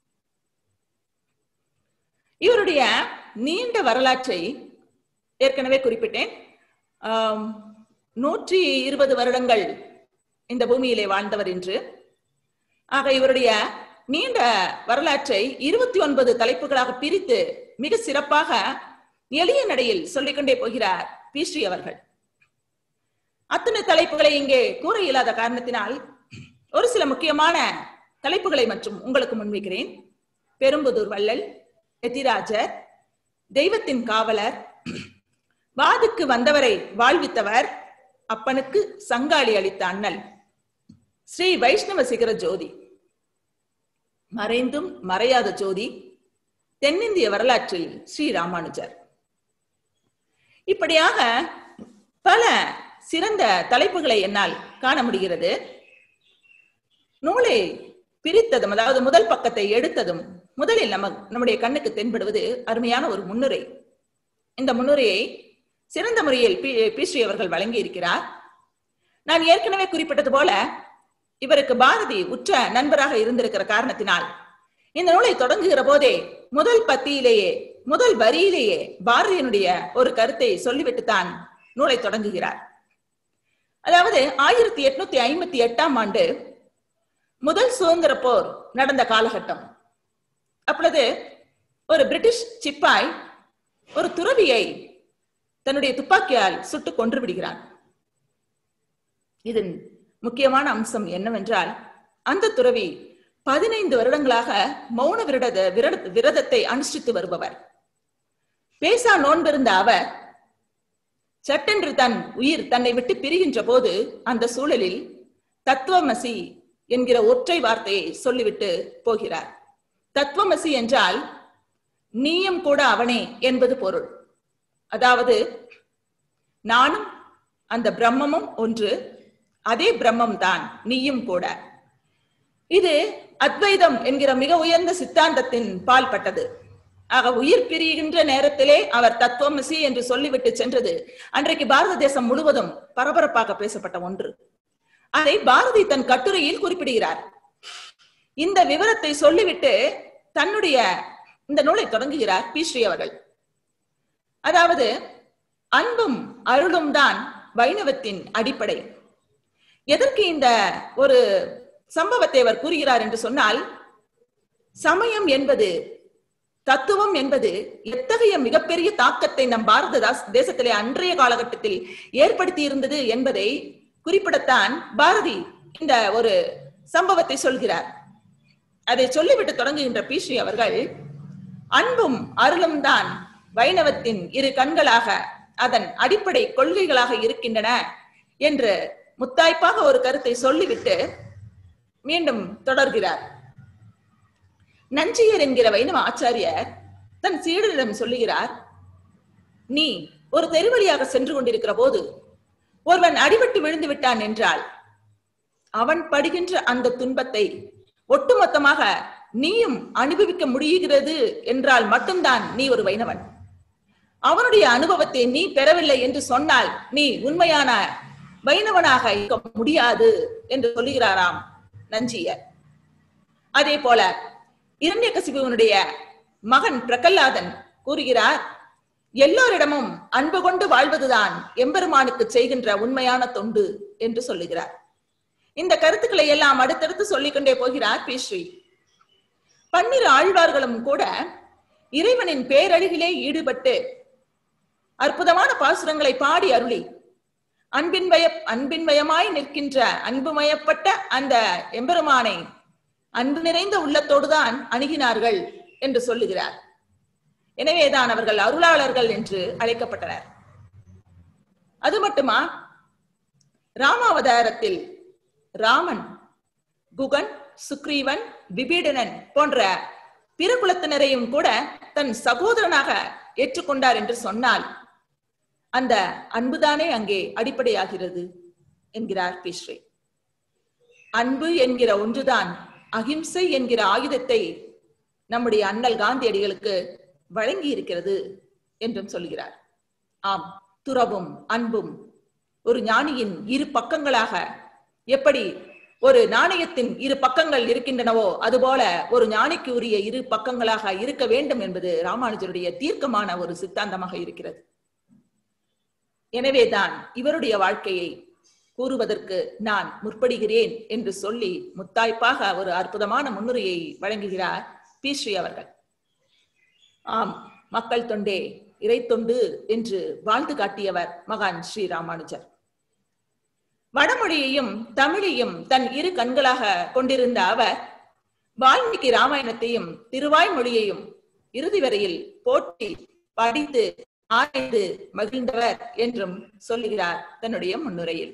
இவருடைய நீண்ட வரலாற்றை ஏற்கனவே குறிப்பிட்டேன். 120 வருடங்கள் இந்த பூமியிலே வாழ்ந்தவர் என்று. ஆக இவருடைய நீண்ட வரலாற்றை 29 தலைப்புகளாக பிரித்து மிக சிறப்பாக எளிய நடையில் சொல்லிக்கொண்டே போகிறார் பி ஸ்ரீ அவர்கள். அத்தனை தலைப்புகளை இங்கே கூற இயலாத காரணத்தினால் ஒரு சில முக்கியமான தலைப்புகளை மற்றும் உங்களுக்கு முன்வைக்கிறேன். பெரும்புதூர் வள்ளல், எத்திராஜர், தெய்வத்தின் காவலர், வாதுக்கு வந்தவரை வாழ்வித்தவர், அப்பனுக்கு சங்காளி அளித்த அண்ணல், ஸ்ரீ வைஷ்ணவ சிகர ஜோதி, மறைந்தும் மறையாத ஜோதி, தென்னிந்திய வரலாற்றில் ஸ்ரீ ராமானுஜர். இப்படியாக பல சிறந்த தலைப்புகளை என்னால் காண முடிகிறது. நூலை பிரித்ததும், அதாவது முதல் பக்கத்தை எடுத்ததும் முதலில் நம்முடைய கண்ணுக்கு தென்படுவது அருமையான ஒரு முன்னுரை. இந்த முன்னுரையை சிறந்த முறையில் பி ஸ்ரீ அவர்கள் வழங்கி இருக்கிறார். நான் ஏற்கனவே குறிப்பிட்டது போல இவருக்கு பாரதி உற்ற நண்பராக இருந்திருக்கிற காரணத்தினால் இந்த நூலை தொடங்குகிற போதே முதல் பத்தியிலேயே, முதல் வரியிலேயே பாரதியினுடைய ஒரு கருத்தை சொல்லிவிட்டுத்தான் நூலை தொடங்குகிறார். அதாவது 1858ஆம் ஆண்டு முதல் சுதந்திர போர் நடந்த காலகட்டம். அப்பொழுது ஒரு பிரிட்டிஷ் சிப்பாய் ஒரு துறவியை தன்னுடைய துப்பாக்கியால் சுட்டு கொன்று விடுகிறான். இதன் முக்கியமான அம்சம் என்னவென்றால், அந்த துறவி 15 வருடங்களாக மௌன விரதத்தை அனுஷ்டித்து வருபவர். பேசா நோன்பிருந்த அவர் சட்டென்று தன் உயிர் தன்னை விட்டு பிரிகின்ற போது அந்த சூழலில் தத்துவமசி என்கிற ஒற்றை வார்த்தையை சொல்லிவிட்டு போகிறார். தத்துவமசி என்றால் நீயும் கூட அவனே என்பது பொருள். அதாவது நானும் அந்த பிரம்மமும் ஒன்று, அதே பிரம்மம் தான் நீயும் கூட. இது அத்வைதம் என்கிற மிக உயர்ந்த சித்தாந்தத்தின் பால் பட்டது. ஆக உயிர் பிரிகின்ற நேரத்திலே அவர் தத்துவமசி என்று சொல்லிவிட்டு சென்றது அன்றைக்கு பாரத தேசம் முழுவதும் பரபரப்பாக பேசப்பட்ட ஒன்று. அதை பாரதி தன் கட்டுரையில் குறிப்பிடுகிறார். இந்த விவரத்தை சொல்லிவிட்டு தன்னுடைய இந்த நூலை தொடங்குகிறார் பி. ஸ்ரீ அவர்கள். அதாவது அன்பும் அருளும் தான் வைணவத்தின் அடிப்படை. எதற்கு இந்த ஒரு சம்பவத்தை அவர் கூறுகிறார் என்று சொன்னால், சமயம் என்பது, தத்துவம் என்பது எத்தகைய மிகப்பெரிய தாக்கத்தை நம் பாரத தேசத்திலே அன்றைய காலகட்டத்தில் ஏற்படுத்தி இருந்தது என்பதை குறிப்பிடத்தான் பாரதி இந்த ஒரு சம்பவத்தை சொல்கிறார். அதை சொல்லிவிட்டு தொடங்குகின்ற பி. ஸ்ரீ அவர்கள், அன்பும் அருளும் தான் வைணவத்தின் இரு கண்களாக, அதன் அடிப்படை கொள்கைகளாக இருக்கின்றன என்று முத்தாய்ப்பாக ஒரு கருத்தை சொல்லிவிட்டு மீண்டும் தொடர்கிறார். நஞ்சியர் என்கிற வைணவ ஆச்சாரியர் தன் சீடரிடம் சொல்லுகிறார், நீ ஒரு தெருவழியாக சென்று கொண்டிருக்கிற போது ஒருவன் அடிபட்டு விழுந்து விட்டான் என்றால் அவன் படுகின்ற அந்த துன்பத்தை ஒட்டுமொத்தமாக நீயும் அனுபவிக்க முடிகிறது என்றால் மட்டும்தான் நீ ஒரு வைணவன். அவனுடைய அனுபவத்தை நீ பெறவில்லை என்று சொன்னால் நீ உண்மையான வைணவனாக இருக்க முடியாது என்று சொல்லுகிறாராம் நஞ்சியர். அதே போல இரண்யகசிபுவனுடைய மகன் பிரகல்லாதன் கூறுகிறார், எல்லோரிடமும் அன்பு கொண்டு வாழ்வதுதான் எம்பெருமானுக்கு செய்கின்ற உண்மையான தொண்டு என்று சொல்லுகிறார். இந்த கருத்துக்களை எல்லாம் அடுத்தடுத்து சொல்லிக்கொண்டே போகிறார் பி. ஸ்ரீ. 12 ஆழ்வார்களும் கூட இறைவனின் பேரழகிலே ஈடுபட்டு அற்புதமான பாசுரங்களை பாடி அருளி அன்பின்மயமாய் நிற்கின்ற அன்புமயப்பட்ட அந்த எம்பெருமானை அன்பு நிறைந்த உள்ளத்தோடுதான் அணுகினார்கள் என்று சொல்லுகிறார். எனவேதான் அவர்கள் அருளாளர்கள் என்று அழைக்கப்பட்டனர். அது மட்டுமா, ராமாவதாரத்தில் ராமன், குகன், சுக்ரீவன், விபீடனன் போன்ற பிற குலத்தினரையும் கூட தன் சகோதரனாக ஏற்றுக்கொண்டார் என்று சொன்னால் அந்த அன்புதானே அங்கே அடிப்படையாகிறது என்கிறார் பி. ஸ்ரீ. அன்பு என்கிற ஒன்றுதான் அகிம்சை என்கிற ஆயுதத்தை நம்முடைய அண்ணல் காந்தியடிகளுக்கு வழங்கி இருக்கிறது என்றும் சொல்கிறார். ஆம், துறவும் அன்பும் ஒரு ஞானியின் இரு பக்கங்களாக, எப்படி ஒரு நாணயத்தின் இரு பக்கங்கள் இருக்கின்றனவோ அதுபோல ஒரு ஞானிக்கு உரிய இரு பக்கங்களாக இருக்க வேண்டும் என்பது ராமானுஜருடைய தீர்க்கமான ஒரு சித்தாந்தமாக இருக்கிறது. எனவேதான் இவருடைய வாழ்க்கையை கூறுவதற்கு நான் முற்படுகிறேன் என்று சொல்லி முத்தாய்ப்பாக ஒரு அற்புதமான முன்னுரையை வழங்குகிறார் பி. ஸ்ரீ அவர்கள். ஆம், மக்கள் தொண்டே இறை தொண்டு என்று வாழ்ந்து காட்டியவர் மகான் ஸ்ரீ ராமானுஜர். வடமொழியையும் தமிழையும் தன் இரு கண்களாக கொண்டிருந்த அவர் வால்மீகி ராமாயணத்தையும் திருவாய்மொழியையும் இறுதி வரையில் போட்டி படித்து ஆய்ந்து மகிழ்ந்தவர் என்றும் சொல்லுகிறார் தன்னுடைய முன்னுரையில்.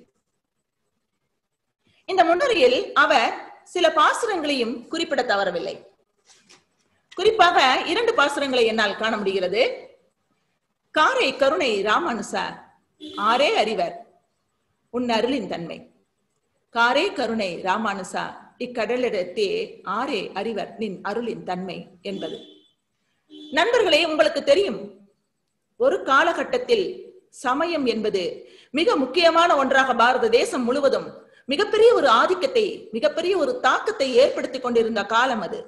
இந்த முன்னுரையில் அவர் சில பாசுரங்களையும் குறிப்பிட தவறவில்லை. குறிப்பாக 2 பாசுரங்களை என்னால் காண முடிகிறது. காரை கருணை ராமானுசா ஆரே அறிவர் உன் அருளின் தன்மை. காரே கருணை ராமானுசா இக்கடலிடத்தே ஆரே அறிவர் நின் அருளின் தன்மை என்பது. நண்பர்களே, உங்களுக்கு தெரியும், ஒரு காலகட்டத்தில் சமயம் என்பது மிக முக்கியமான ஒன்றாக பாரத தேசம் முழுவதும் மிகப்பெரிய ஒரு ஆதிக்கத்தை, மிகப்பெரிய ஒரு தாக்கத்தை ஏற்படுத்திக் கொண்டிருந்த காலம் அது.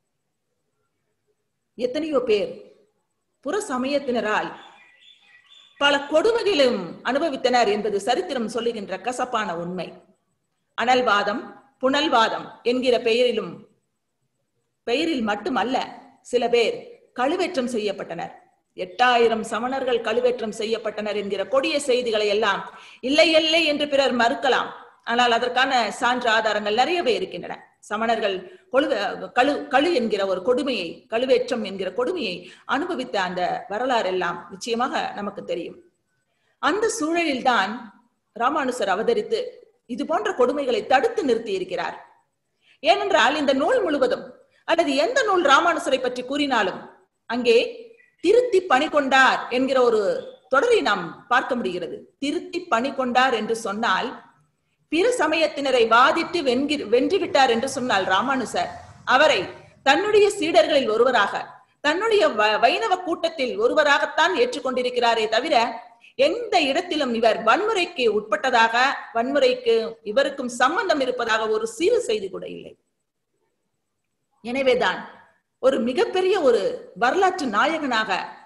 எத்தனையோ பேர் புற சமயத்தினரால் பல கொடுமைகளும் அனுபவித்தனர் என்பது சரித்திரம் சொல்லுகின்ற கசப்பான உண்மை. அனல்வாதம், புனல்வாதம் என்கிற பெயரில் மட்டுமல்ல, சில பேர் கழுவேற்றம் செய்யப்பட்டனர். 8000 சமணர்கள் கழுவேற்றம் செய்யப்பட்டனர் என்கிற கொடிய செய்திகளை எல்லாம் இல்லை இல்லை என்று பிறர் மறுக்கலாம். ஆனால் அதற்கான சான்று ஆதாரங்கள் நிறையவே இருக்கின்றன. சமணர்கள் கழு என்கிற ஒரு கொடுமையை, கழுவேற்றம் என்கிற கொடுமையை அனுபவித்த அந்த வரலாறு எல்லாம் நிச்சயமாக நமக்கு தெரியும். அந்த சூழலில்தான் ராமானுசர் அவதரித்து இது போன்ற கொடுமைகளை தடுத்து நிறுத்தி இருக்கிறார். ஏனென்றால் இந்த நூல் முழுவதும், அல்லது எந்த நூல் ராமானுசரை பற்றி கூறினாலும் அங்கே திருத்தி பணி கொண்டார் என்கிற ஒரு தொடரை நாம் பார்க்க முடிகிறது. திருத்தி பணி கொண்டார் என்று சொன்னால், பிற சமயத்தினரை வாதிட்டு வென்றுவிட்டார் என்று சொன்னால் ராமானுஜர் அவரை தன்னுடைய சீடர்களில் ஒருவராக, தன்னுடைய வைணவ கூட்டத்தில் ஒருவராகத்தான் ஏற்றுக்கொண்டிருக்கிறாரே தவிர எந்த இடத்திலும் இவர் வன்முறைக்கு உட்பட்டதாக, வன்முறைக்கு இவருக்கும் சம்பந்தம் இருப்பதாக ஒரு சிறு செய்தி கூட இல்லை. எனவேதான் ஒரு மிகப்பெரிய ஒரு வரலாற்று நாயகனாக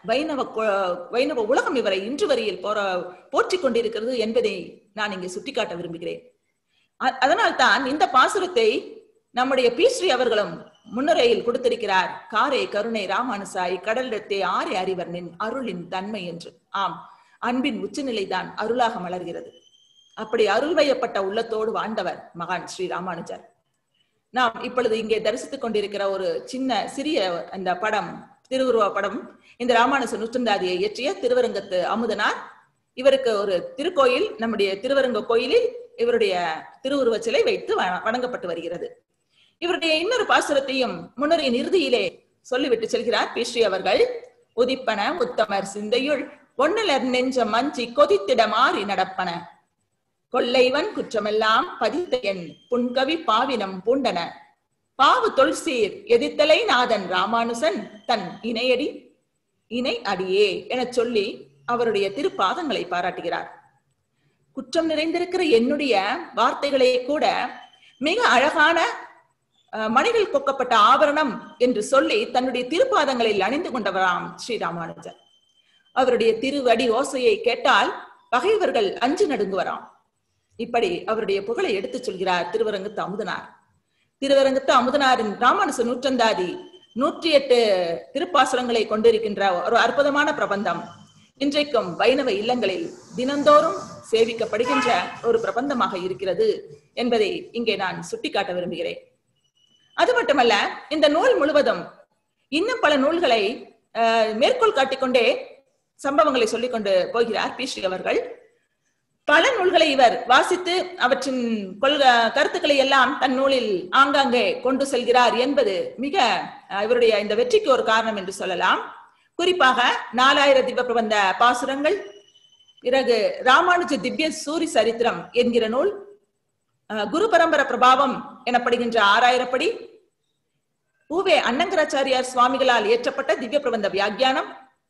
வைணவ உலகம் இவரை இன்று வரையில் போற்றிக் கொண்டிருக்கிறது என்பதை நான் இங்கே சுட்டிக்காட்ட விரும்புகிறேன். அதனால் தான் இந்த பாசுரத்தை நம்முடைய பீஸ்ரீ அவர்களும் முன்னுரையில் கொடுத்திருக்கிறார். காரே கருணை ராமானுசாய் கடலிடத்தே ஆரே அறிவர் நின் அருளின் தன்மை என்று. ஆம், அன்பின் உச்சநிலைதான் அருளாக மலர்கிறது. அப்படி அருள் வயப்பட்ட உள்ளத்தோடு வாழ்ந்தவர் மகான் ஸ்ரீ ராமானுஜர். நாம் இப்பொழுது இங்கே தரிசித்துக் கொண்டிருக்கிற ஒரு சிறிய அந்த படம், திருவுருவ படம், இந்த ராமானுஜ நூற்றந்தாதியை இயற்றிய திருவரங்கத்து அமுதனார். இவருக்கு ஒரு திருக்கோயில், நம்முடைய திருவரங்க கோயிலில் இவருடைய திருவுருவ சிலை வைத்து வணங்கப்பட்டு வருகிறது. இவருடைய இன்னொரு பாசுரத்தையும் முன்னுரையின் இறுதியிலே சொல்லிவிட்டு செல்கிறார் பீஸ்ரீ அவர்கள். உதிப்பன உத்தமர் சிந்தையுள் ஒன்னலர் நெஞ்ச மஞ்சி கொதித்திட மாறி நடப்பன, கொள்ளைவன் குற்றமெல்லாம் பதித்த என் புன்கவி பாவினம் பூண்டன, பாவு தொல்சீர் எதிர்த்தலை நாதன் ராமானுசன் தன் இணை அடியே என சொல்லி அவருடைய திருப்பாதங்களை பாராட்டுகிறார். குற்றம் நிறைந்திருக்கிற என்னுடைய வார்த்தைகளை கூட மிக அழகான மணிகள் கொக்கப்பட்ட ஆபரணம் என்று சொல்லி தன்னுடைய திருப்பாதங்களில் அணிந்து கொண்டவராம் ஸ்ரீ ராமானுஜர். அவருடைய திருவடி ஓசையை கேட்டால் பகைவர்கள் அஞ்சு நடுங்குவராம். இப்படி அவருடைய புகழை எடுத்துச் சொல்கிறார் திருவரங்கத்து அமுதனார். திருவரங்கத்து அமுதனாரின் ராமானுஜ நூற்றந்தாதி 108 திருப்பாசுரங்களை கொண்டிருக்கின்ற ஒரு அற்புதமான பிரபந்தம். இன்றைக்கும் வைணவ இல்லங்களில் தினந்தோறும் சேவிக்கப்படுகின்ற ஒரு பிரபந்தமாக இருக்கிறது என்பதை இங்கே நான் சுட்டிக்காட்ட விரும்புகிறேன். அது மட்டுமல்ல, இந்த நூல் முழுவதும் இன்னும் பல நூல்களை மேற்கோள் காட்டிக்கொண்டே சம்பவங்களை சொல்லிக் கொண்டு போகிறார் பீஸ்ரீ அவர்கள். பல நூல்களை இவர் வாசித்து அவற்றின் கருத்துக்களை எல்லாம் தன் நூலில் ஆங்காங்கே கொண்டு செல்கிறார் என்பது மிக இவருடைய இந்த வெற்றிக்கு ஒரு காரணம் என்று சொல்லலாம். குறிப்பாக 4000 திவ்ய பிரபந்த பாசுரங்கள், பிறகு ராமானுஜ திவ்ய சூரி சரித்திரம் என்கிற நூல், குரு பரம்பர பிரபாவம் எனப்படுகின்ற 6000 படி, ஊவே அன்னங்கராச்சாரியார் சுவாமிகளால் இயற்றப்பட்ட திவ்ய பிரபந்த வியாக்கியானம்,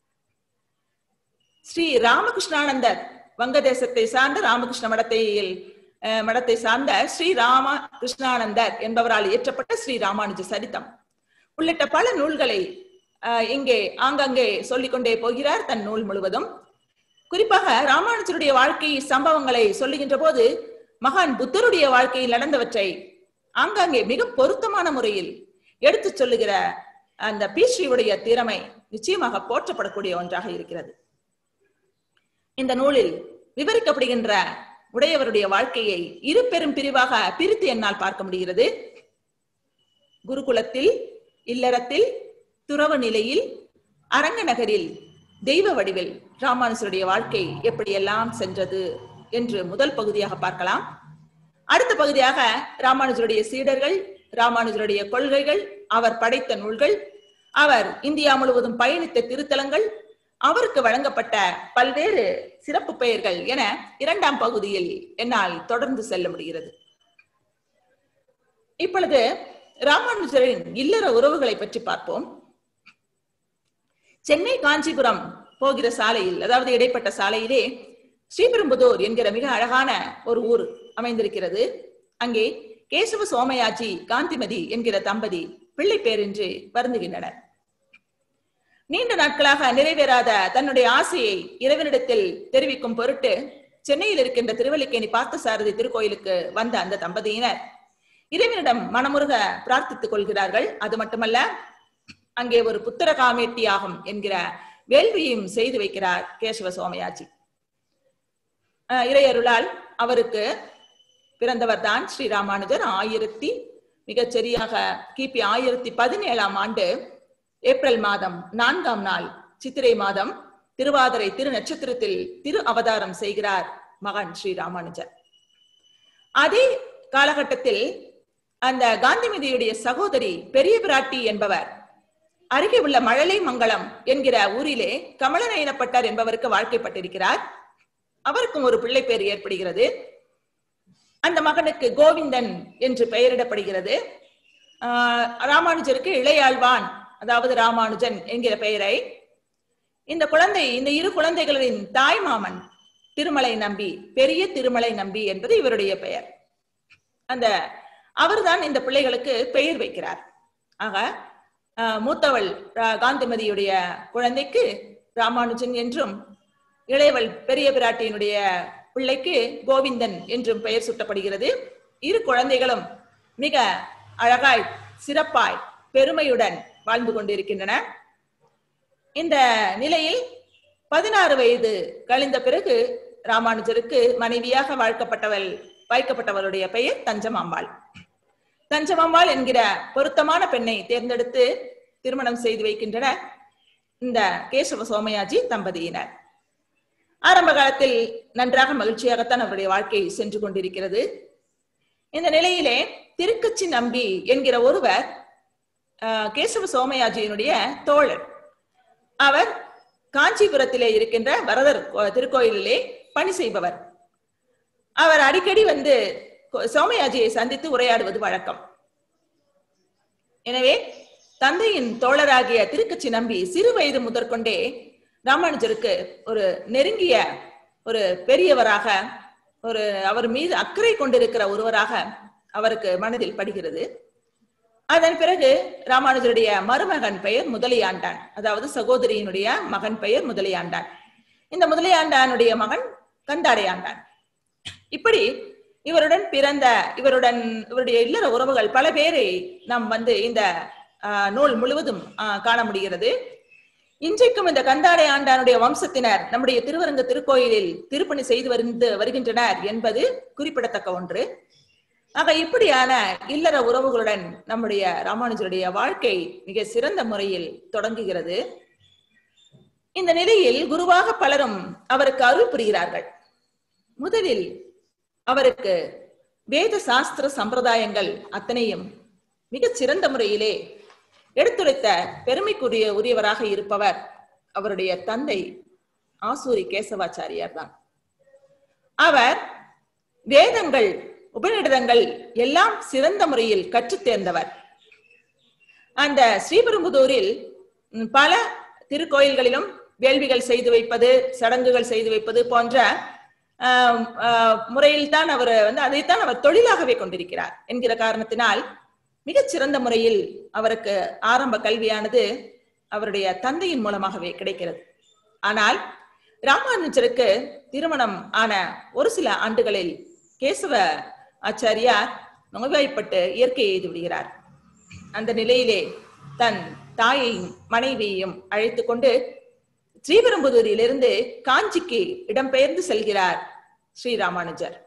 ஸ்ரீ ராமகிருஷ்ணானந்தர் வங்கதேசத்தை சார்ந்த ராமகிருஷ்ண மடத்தை சார்ந்த ஸ்ரீ ராமகிருஷ்ணானந்தர் என்பவரால் இயற்றப்பட்ட ஸ்ரீ ராமானுஜ சரித்தம் உள்ளிட்ட பல நூல்களை இங்கே ஆங்காங்கே சொல்லிக்கொண்டே போகிறார் தன் நூல் முழுவதும். குறிப்பாக ராமானுஜருடைய வாழ்க்கை சம்பவங்களை சொல்லுகின்ற போது மகான் புத்தருடைய வாழ்க்கையில் நடந்தவற்றை ஆங்காங்கே மிக பொருத்தமான முறையில் எடுத்து சொல்லுகிற அந்த பீஸ்ரீயுடைய திறமை நிச்சயமாக போற்றப்படக்கூடிய ஒன்றாக இருக்கிறது. இந்த நூலில் விவரிக்கப்படுகின்ற உடையவருடைய வாழ்க்கையை இரு பெரும் பிரிவாக பிரித்து என்னால் பார்க்க முடிகிறது. குருகுலத்தில், இல்லறத்தில், துறவு நிலையில், அரங்க நகரில், தெய்வ வடிவில் ராமானுஜருடைய வாழ்க்கை எப்படியெல்லாம் சென்றது என்று முதல் பகுதியாக பார்க்கலாம். அடுத்த பகுதியாக ராமானுஜருடைய சீடர்கள், ராமானுஜருடைய கொள்கைகள், அவர் படைத்த நூல்கள், அவர் இந்தியா முழுவதும் பயணித்த திருத்தலங்கள், அவருக்கு வழங்கப்பட்ட பல்வேறு சிறப்பு பெயர்கள் என 2ஆம் பகுதியில் என்னால் தொடர்ந்து செல்ல முடிகிறது. இப்பொழுது ராமானுஜரின் இல்லற உறவுகளை பற்றி பார்ப்போம். சென்னை காஞ்சிபுரம் போகிற சாலையில், அதாவது இடைப்பட்ட சாலையிலே ஸ்ரீபெரும்புதூர் என்கிற மிக அழகான ஒரு ஊர் அமைந்திருக்கிறது. அங்கே கேசவ சோமயாஜி காந்திமதி என்கிற தம்பதி பிள்ளை பேரின்றி வருந்துகின்றனர். நீண்ட நாட்களாக நிறைவேறாத தன்னுடைய ஆசையை இறைவனிடத்தில் தெரிவிக்கும் பொருட்டு சென்னையில் இருக்கின்ற திருவல்லிக்கேணி பார்த்தசாரதி திருக்கோயிலுக்கு வந்த அந்த தம்பதியினர் இறைவனிடம் மனமுருக பிரார்த்தித்துக் கொள்கிறார்கள். அது மட்டுமல்ல, அங்கே ஒரு புத்திர காமேட்டி யாகம் என்கிற வேள்வியும் செய்து வைக்கிறார் கேசவ சோமயாஜி. இறையருளால் அவருக்கு பிறந்தவர் தான் ஸ்ரீ ராமானுஜர். மிகச் சரியாக கிபி 1017ஆம் ஆண்டு ஏப்ரல் மாதம் 4ஆம் நாள் சித்திரை மாதம் திருவாதிரை திரு நட்சத்திரத்தில் திரு அவதாரம் செய்கிறார் மகன் ஸ்ரீ ராமானுஜர். அதே காலகட்டத்தில் அந்த காந்திமதியுடைய சகோதரி பெரிய பிராட்டி என்பவர் அருகே உள்ள மழலை மங்கலம் என்கிற ஊரிலே கமலநயனப்பட்டார் என்பவருக்கு வாழ்க்கைப்பட்டிருக்கிறார். அவருக்கும் ஒரு பிள்ளை பேர் ஏற்படுகிறது. அந்த மகனுக்கு கோவிந்தன் என்று பெயரிடப்படுகிறது. ராமானுஜருக்கு இளையாழ்வான், அதாவது ராமானுஜன் என்கிற பெயரை இந்த இரு குழந்தைகளின் தாய் மாமன் திருமலை நம்பி, பெரிய திருமலை நம்பி என்பது இவருடைய பெயர். அவர்தான் இந்த பிள்ளைகளுக்கு பெயர் வைக்கிறார். ஆக மூத்தவள் காந்திமதியுடைய குழந்தைக்கு ராமானுஜன் என்றும், இளையவள் பெரிய பிராட்டியினுடைய பிள்ளைக்கு கோவிந்தன் என்றும் பெயர் சூட்டப்படுகிறது. இரு குழந்தைகளும் மிக அழகாய், சிறப்பாய், பெருமையுடன் வாழ்ந்து கொண்டிருக்கின்றன. இந்த நிலையில் 16 வயது கழிந்த பிறகு ராமானுஜருக்கு மனைவியாக வைக்கப்பட்டவருடைய பெயர் தஞ்சமாம்பாள். தஞ்சமாம்பாள் என்கிற பொருத்தமான பெண்ணை தேர்ந்தெடுத்து திருமணம் செய்து வைக்கின்றனர் இந்த கேசவ சோமயாஜி தம்பதியினர். ஆரம்ப காலத்தில் நன்றாக மகிழ்ச்சியாகத்தான் அவருடைய வாழ்க்கை சென்று கொண்டிருக்கிறது. இந்த நிலையிலே திருக்கச்சி நம்பி என்கிற ஒருவர் கேசவ சோமயாஜியினுடைய தோழர். அவர் காஞ்சிபுரத்திலே இருக்கின்ற வரதர் திருக்கோயிலிலே பணி செய்பவர். அவர் அடிக்கடி வந்து சோமயாஜியை சந்தித்து உரையாடுவது வழக்கம். எனவே தந்தையின் தோழராகிய திருக்கச்சி நம்பி சிறு வயது முதற்கொண்டே ராமானுஜருக்கு ஒரு நெருங்கிய ஒரு பெரியவராக, அவர் மீது அக்கறை கொண்டிருக்கிற ஒருவராக அவருக்கு மனதில் படுகிறது. அதன் பிறகு ராமானுஜருடைய மருமகன் பெயர் முதலியாண்டான், அதாவது சகோதரியினுடைய மகன் பெயர் முதலியாண்டான். இந்த முதலியாண்டானுடைய மகன் கந்தாடையாண்டான். இப்படி இவருடைய இல்லற உறவுகள் பல பேரை நாம் இந்த நூல் முழுவதும் காண முடிகிறது. இன்றைக்கும் இந்த கந்தாடை ஆண்டானுடைய வம்சத்தினர் நம்முடைய திருவரங்க திருக்கோயிலில் திருப்பணி செய்து வருகின்றனர் என்பது குறிப்பிடத்தக்க ஒன்று. ஆக இப்படியான இல்லற உறவுகளுடன் நம்முடைய ராமானுஜருடைய வாழ்க்கை மிக சிறந்த முறையில் தொடங்குகிறது. இந்த நிலையில் குருவாக பலரும் அவருக்கு அருள் புரிகிறார்கள். முதலில் அவருக்கு வேத சாஸ்திர சம்பிரதாயங்கள் அத்தனையும் மிகச் சிறந்த முறையிலே எடுத்துரைத்த உரியவராக இருப்பவர் அவருடைய தந்தை ஆசூரி கேசவாச்சாரியார் தான். அவர் வேதங்கள், உபநிடதங்கள் எல்லாம் சிறந்த முறையில் கற்றுத் தேர்ந்தவர். அந்த ஸ்ரீபெரும்புதூரில் பல திருக்கோயில்களிலும் வேள்விகள் செய்து வைப்பது, சடங்குகள் செய்து வைப்பது போன்ற முறையில் தான் அதைத்தான் அவர் தொழிலாகவே கொண்டிருக்கிறார் என்கிற காரணத்தினால் மிகச் சிறந்த முறையில் அவருக்கு ஆரம்ப கல்வியானது அவருடைய தந்தையின் மூலமாகவே கிடைக்கிறது. ஆனால் ராமானுஜருக்கு திருமணம் ஆன ஒரு சில ஆண்டுகளில் கேசவ ஆச்சாரியார் நோய்வாய்ப்பட்டு இயற்கை எய்து விடுகிறார். அந்த நிலையிலே தன் தாயையும் மனைவியையும் அழைத்து கொண்டு ஸ்ரீபெரும்புதூரிலிருந்து காஞ்சிக்கு இடம்பெயர்ந்து செல்கிறார் ஸ்ரீ ராமானுஜர்.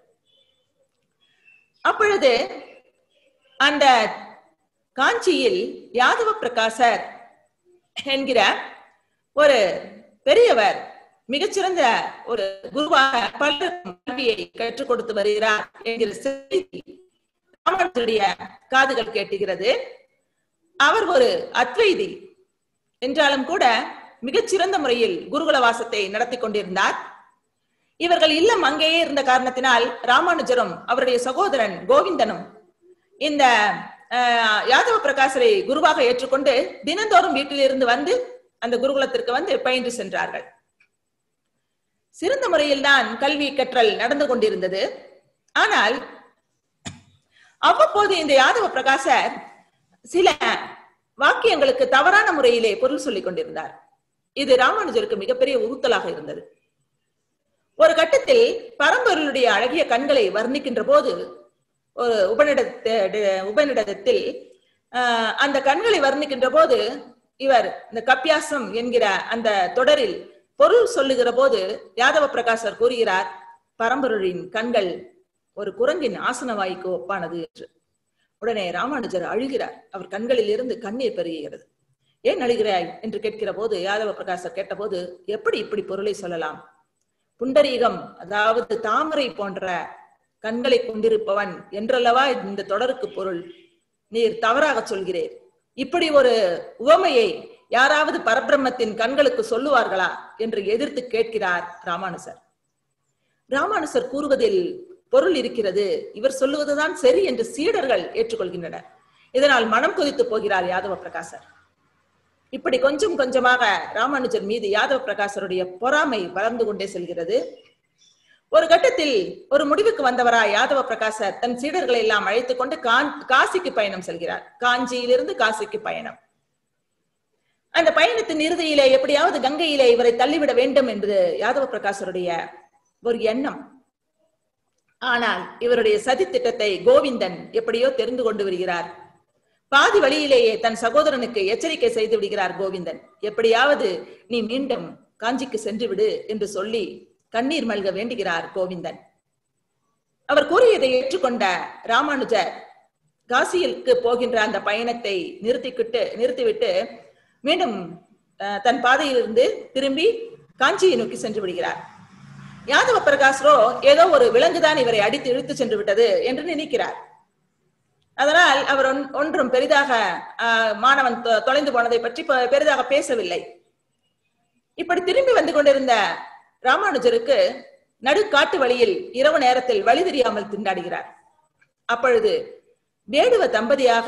அப்பொழுது அந்த காஞ்சியில் யாதவ பிரகாசர் என்கிற ஒரு பெரியவர், மிகச்சிறந்த ஒரு குருவாக பலருக்கும் கல்வியை கற்றுக் கொடுத்து வருகிறார் என்கிற செய்தி ராமானுஜருடைய காதுகள் கேட்டுகிறது. அவர் ஒரு அத்வைதி என்றாலும் கூட மிகச்சிறந்த முறையில் குருகுல வாசத்தை நடத்தி கொண்டிருந்தார். இவர்கள் இல்லம் அங்கேயே இருந்த காரணத்தினால் ராமானுஜரும் அவருடைய சகோதரன் கோவிந்தனும் இந்த யாதவ பிரகாசரை குருவாக ஏற்றுக்கொண்டு தினந்தோறும் வீட்டிலிருந்து வந்து அந்த குருகுலத்திற்கு பயின்று சென்றார்கள். சிறந்த முறையில் தான் கல்வி கற்றல் நடந்து கொண்டிருந்தது. ஆனால் அவ்வப்போது இந்த யாதவ பிரகாசர் சில வாக்கியங்களுக்கு தவறான முறையிலே பொருள் சொல்லிக் கொண்டிருந்தார். இது ராமானுஜருக்கு மிகப்பெரிய உறுத்தலாக இருந்தது. ஒரு கட்டத்தில் பரம்பொருளுடைய அழகிய கண்களை வர்ணிக்கின்ற போது ஒரு உபநிடதத்தில் அந்த கண்களை வர்ணிக்கின்ற போது இவர் இந்த கப்பியாசம் என்கிற அந்த தொடரில் பொருள் சொல்லுகிற போது யாதவ பிரகாசர் கூறுகிறார், பரம்பொருளின் கண்கள் ஒரு குரங்கின் ஆசன வாய்க்கு ஒப்பானது என்று. உடனே ராமானுஜர் அழுகிறார். அவர் கண்களில் இருந்து கண்ணீர் பெருகிறது. ஏன் அழுகிறாய் என்று கேட்கிற போது யாதவ பிரகாசர் கேட்டபோது, எப்படி இப்படி பொருளை சொல்லலாம்? புண்டரீகம், அதாவது தாமரை போன்ற கண்களை கொண்டிருப்பவன் என்றல்லவா இந்த தொடருக்கு பொருள். நீர் தவறாக சொல்கிறீர். இப்படி ஒரு உவமையை யாராவது பரபிரம்மத்தின் கண்களுக்கு சொல்லுவார்களா என்று எதிர்த்து கேட்கிறார் ராமானுசர். ராமானுசர் கூறுவதில் பொருள் இருக்கிறது, இவர் சொல்லுவதுதான் சரி என்று சீடர்கள் ஏற்றுக்கொள்கின்றனர். இதனால் மனம் கொதித்து போகிறார் யாதவ பிரகாசர். இப்படி கொஞ்சம் கொஞ்சமாக ராமானுஜர் மீது யாதவ பிரகாசருடைய பொறாமை வளர்ந்து கொண்டே செல்கிறது. ஒரு கட்டத்தில் ஒரு முடிவுக்கு வந்தவராய் யாதவ பிரகாசர் தன் சீடர்களை எல்லாம் அழைத்துக் கொண்டு காசிக்கு பயணம் செல்கிறார். காஞ்சியிலிருந்து காசிக்கு பயணம். அந்த பயணத்தின் இறுதியிலே எப்படியாவது கங்கையிலே இவரை தள்ளிவிட வேண்டும் என்பது யாதவ பிரகாசருடைய ஒரு எண்ணம். ஆனால் இவருடைய சதி திட்டத்தை கோவிந்தன் எப்படியோ தெரிந்து கொண்டு வருகிறார். பாதி வழியிலேயே தன் சகோதரனுக்கு எச்சரிக்கை செய்து விடுகிறார் கோவிந்தன். எப்படியாவது நீ மீண்டும் காஞ்சிக்கு சென்று விடு என்று சொல்லி கண்ணீர் மல்க வேண்டுகிறார் கோவிந்தன். அவர் கூறியதை ஏற்றுக்கொண்ட ராமானுஜர் காசியிற்கு போகின்ற அந்த பயணத்தை நிறுத்திவிட்டு மீண்டும் தன் பாதையிலிருந்து திரும்பி காஞ்சியை நோக்கி சென்று விடுகிறார். யாதவ பிரகாசரோ ஏதோ ஒரு விலங்குதான் இவரை அடித்து இழுத்து சென்று விட்டது என்று நினைக்கிறார். அதனால் அவர் ஒன்றும் பெரிதாக மாணவன் தொலைந்து போனதை பற்றி பெரிதாக பேசவில்லை. இப்படி திரும்பி வந்து கொண்டிருந்த ராமானுஜருக்கு நடுக்காட்டு வழியில் இரவு நேரத்தில் வழி தெரியாமல் திண்டாடுகிறார். அப்பொழுது வேடுவ தம்பதியாக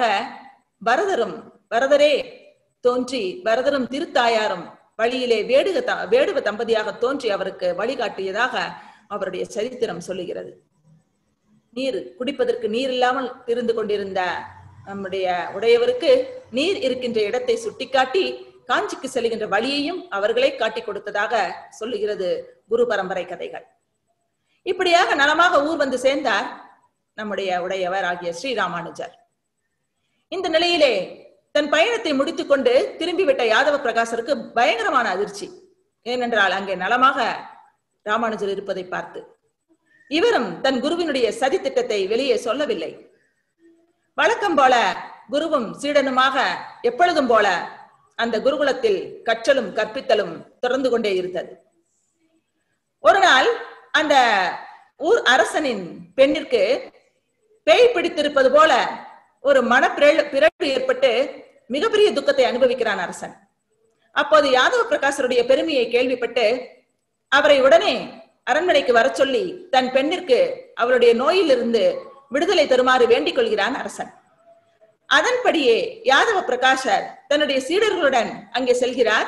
வரதரே தோன்றி வரதரும் திருத்தாயாரும் வழியிலே வேடுவ தம்பதியாக தோன்றி அவருக்கு வழிகாட்டியதாக அவருடைய சரித்திரம் சொல்லுகிறது. நீர் குடிப்பதற்கு நீர் இல்லாமல் இருந்து கொண்டிருந்த நம்முடைய உடையவருக்கு நீர் இருக்கின்ற இடத்தை சுட்டிக்காட்டி காஞ்சிக்கு செல்கின்ற வழியையும் அவர்களை காட்டி கொடுத்ததாக சொல்லுகிறது குரு பரம்பரை கதைகள். இப்படியாக நலமாக ஊர் வந்து சேர்ந்தார் நம்முடைய உடையவர் ஆகிய ஸ்ரீ ராமானுஜர். இந்த நிலையிலே தன் பயணத்தை முடித்துக் கொண்டு திரும்பிவிட்ட யாதவ பிரகாசருக்கு பயங்கரமான அதிர்ச்சி. ஏனென்றால் அங்கே நலமாக ராமானுஜர் இருப்பதை பார்த்து இவரும் தன் குருவினுடைய சதி திட்டத்தை வெளியே சொல்லவில்லை. வழக்கம் போல குருவும் சீடனுமாக எப்பொழுதும் போல அந்த குருகுலத்தில் கற்றலும் கற்பித்தலும் தொடர்ந்து கொண்டே இருந்தது. ஒரு நாள் அந்த ஊர் அரசனின் பெண்ணிற்கு பேய் பிடித்திருப்பது போல ஒரு மனப்பிறழ்வு ஏற்பட்டு மிகப்பெரிய துக்கத்தை அனுபவிக்கிறான் அரசன். அப்போது யாதவ பிரகாசருடைய பெருமையை கேள்விப்பட்டு அவரை உடனே அரண்மனைக்கு வர சொல்லி தன் பெண்ணிற்கு அவருடைய நோயிலிருந்து விடுதலை தருமாறு வேண்டிக் கொள்கிறான் அரசன். அதன்படியே யாதவ பிரகாசர் தன்னுடைய சீடர்களுடன் அங்கே செல்கிறார்.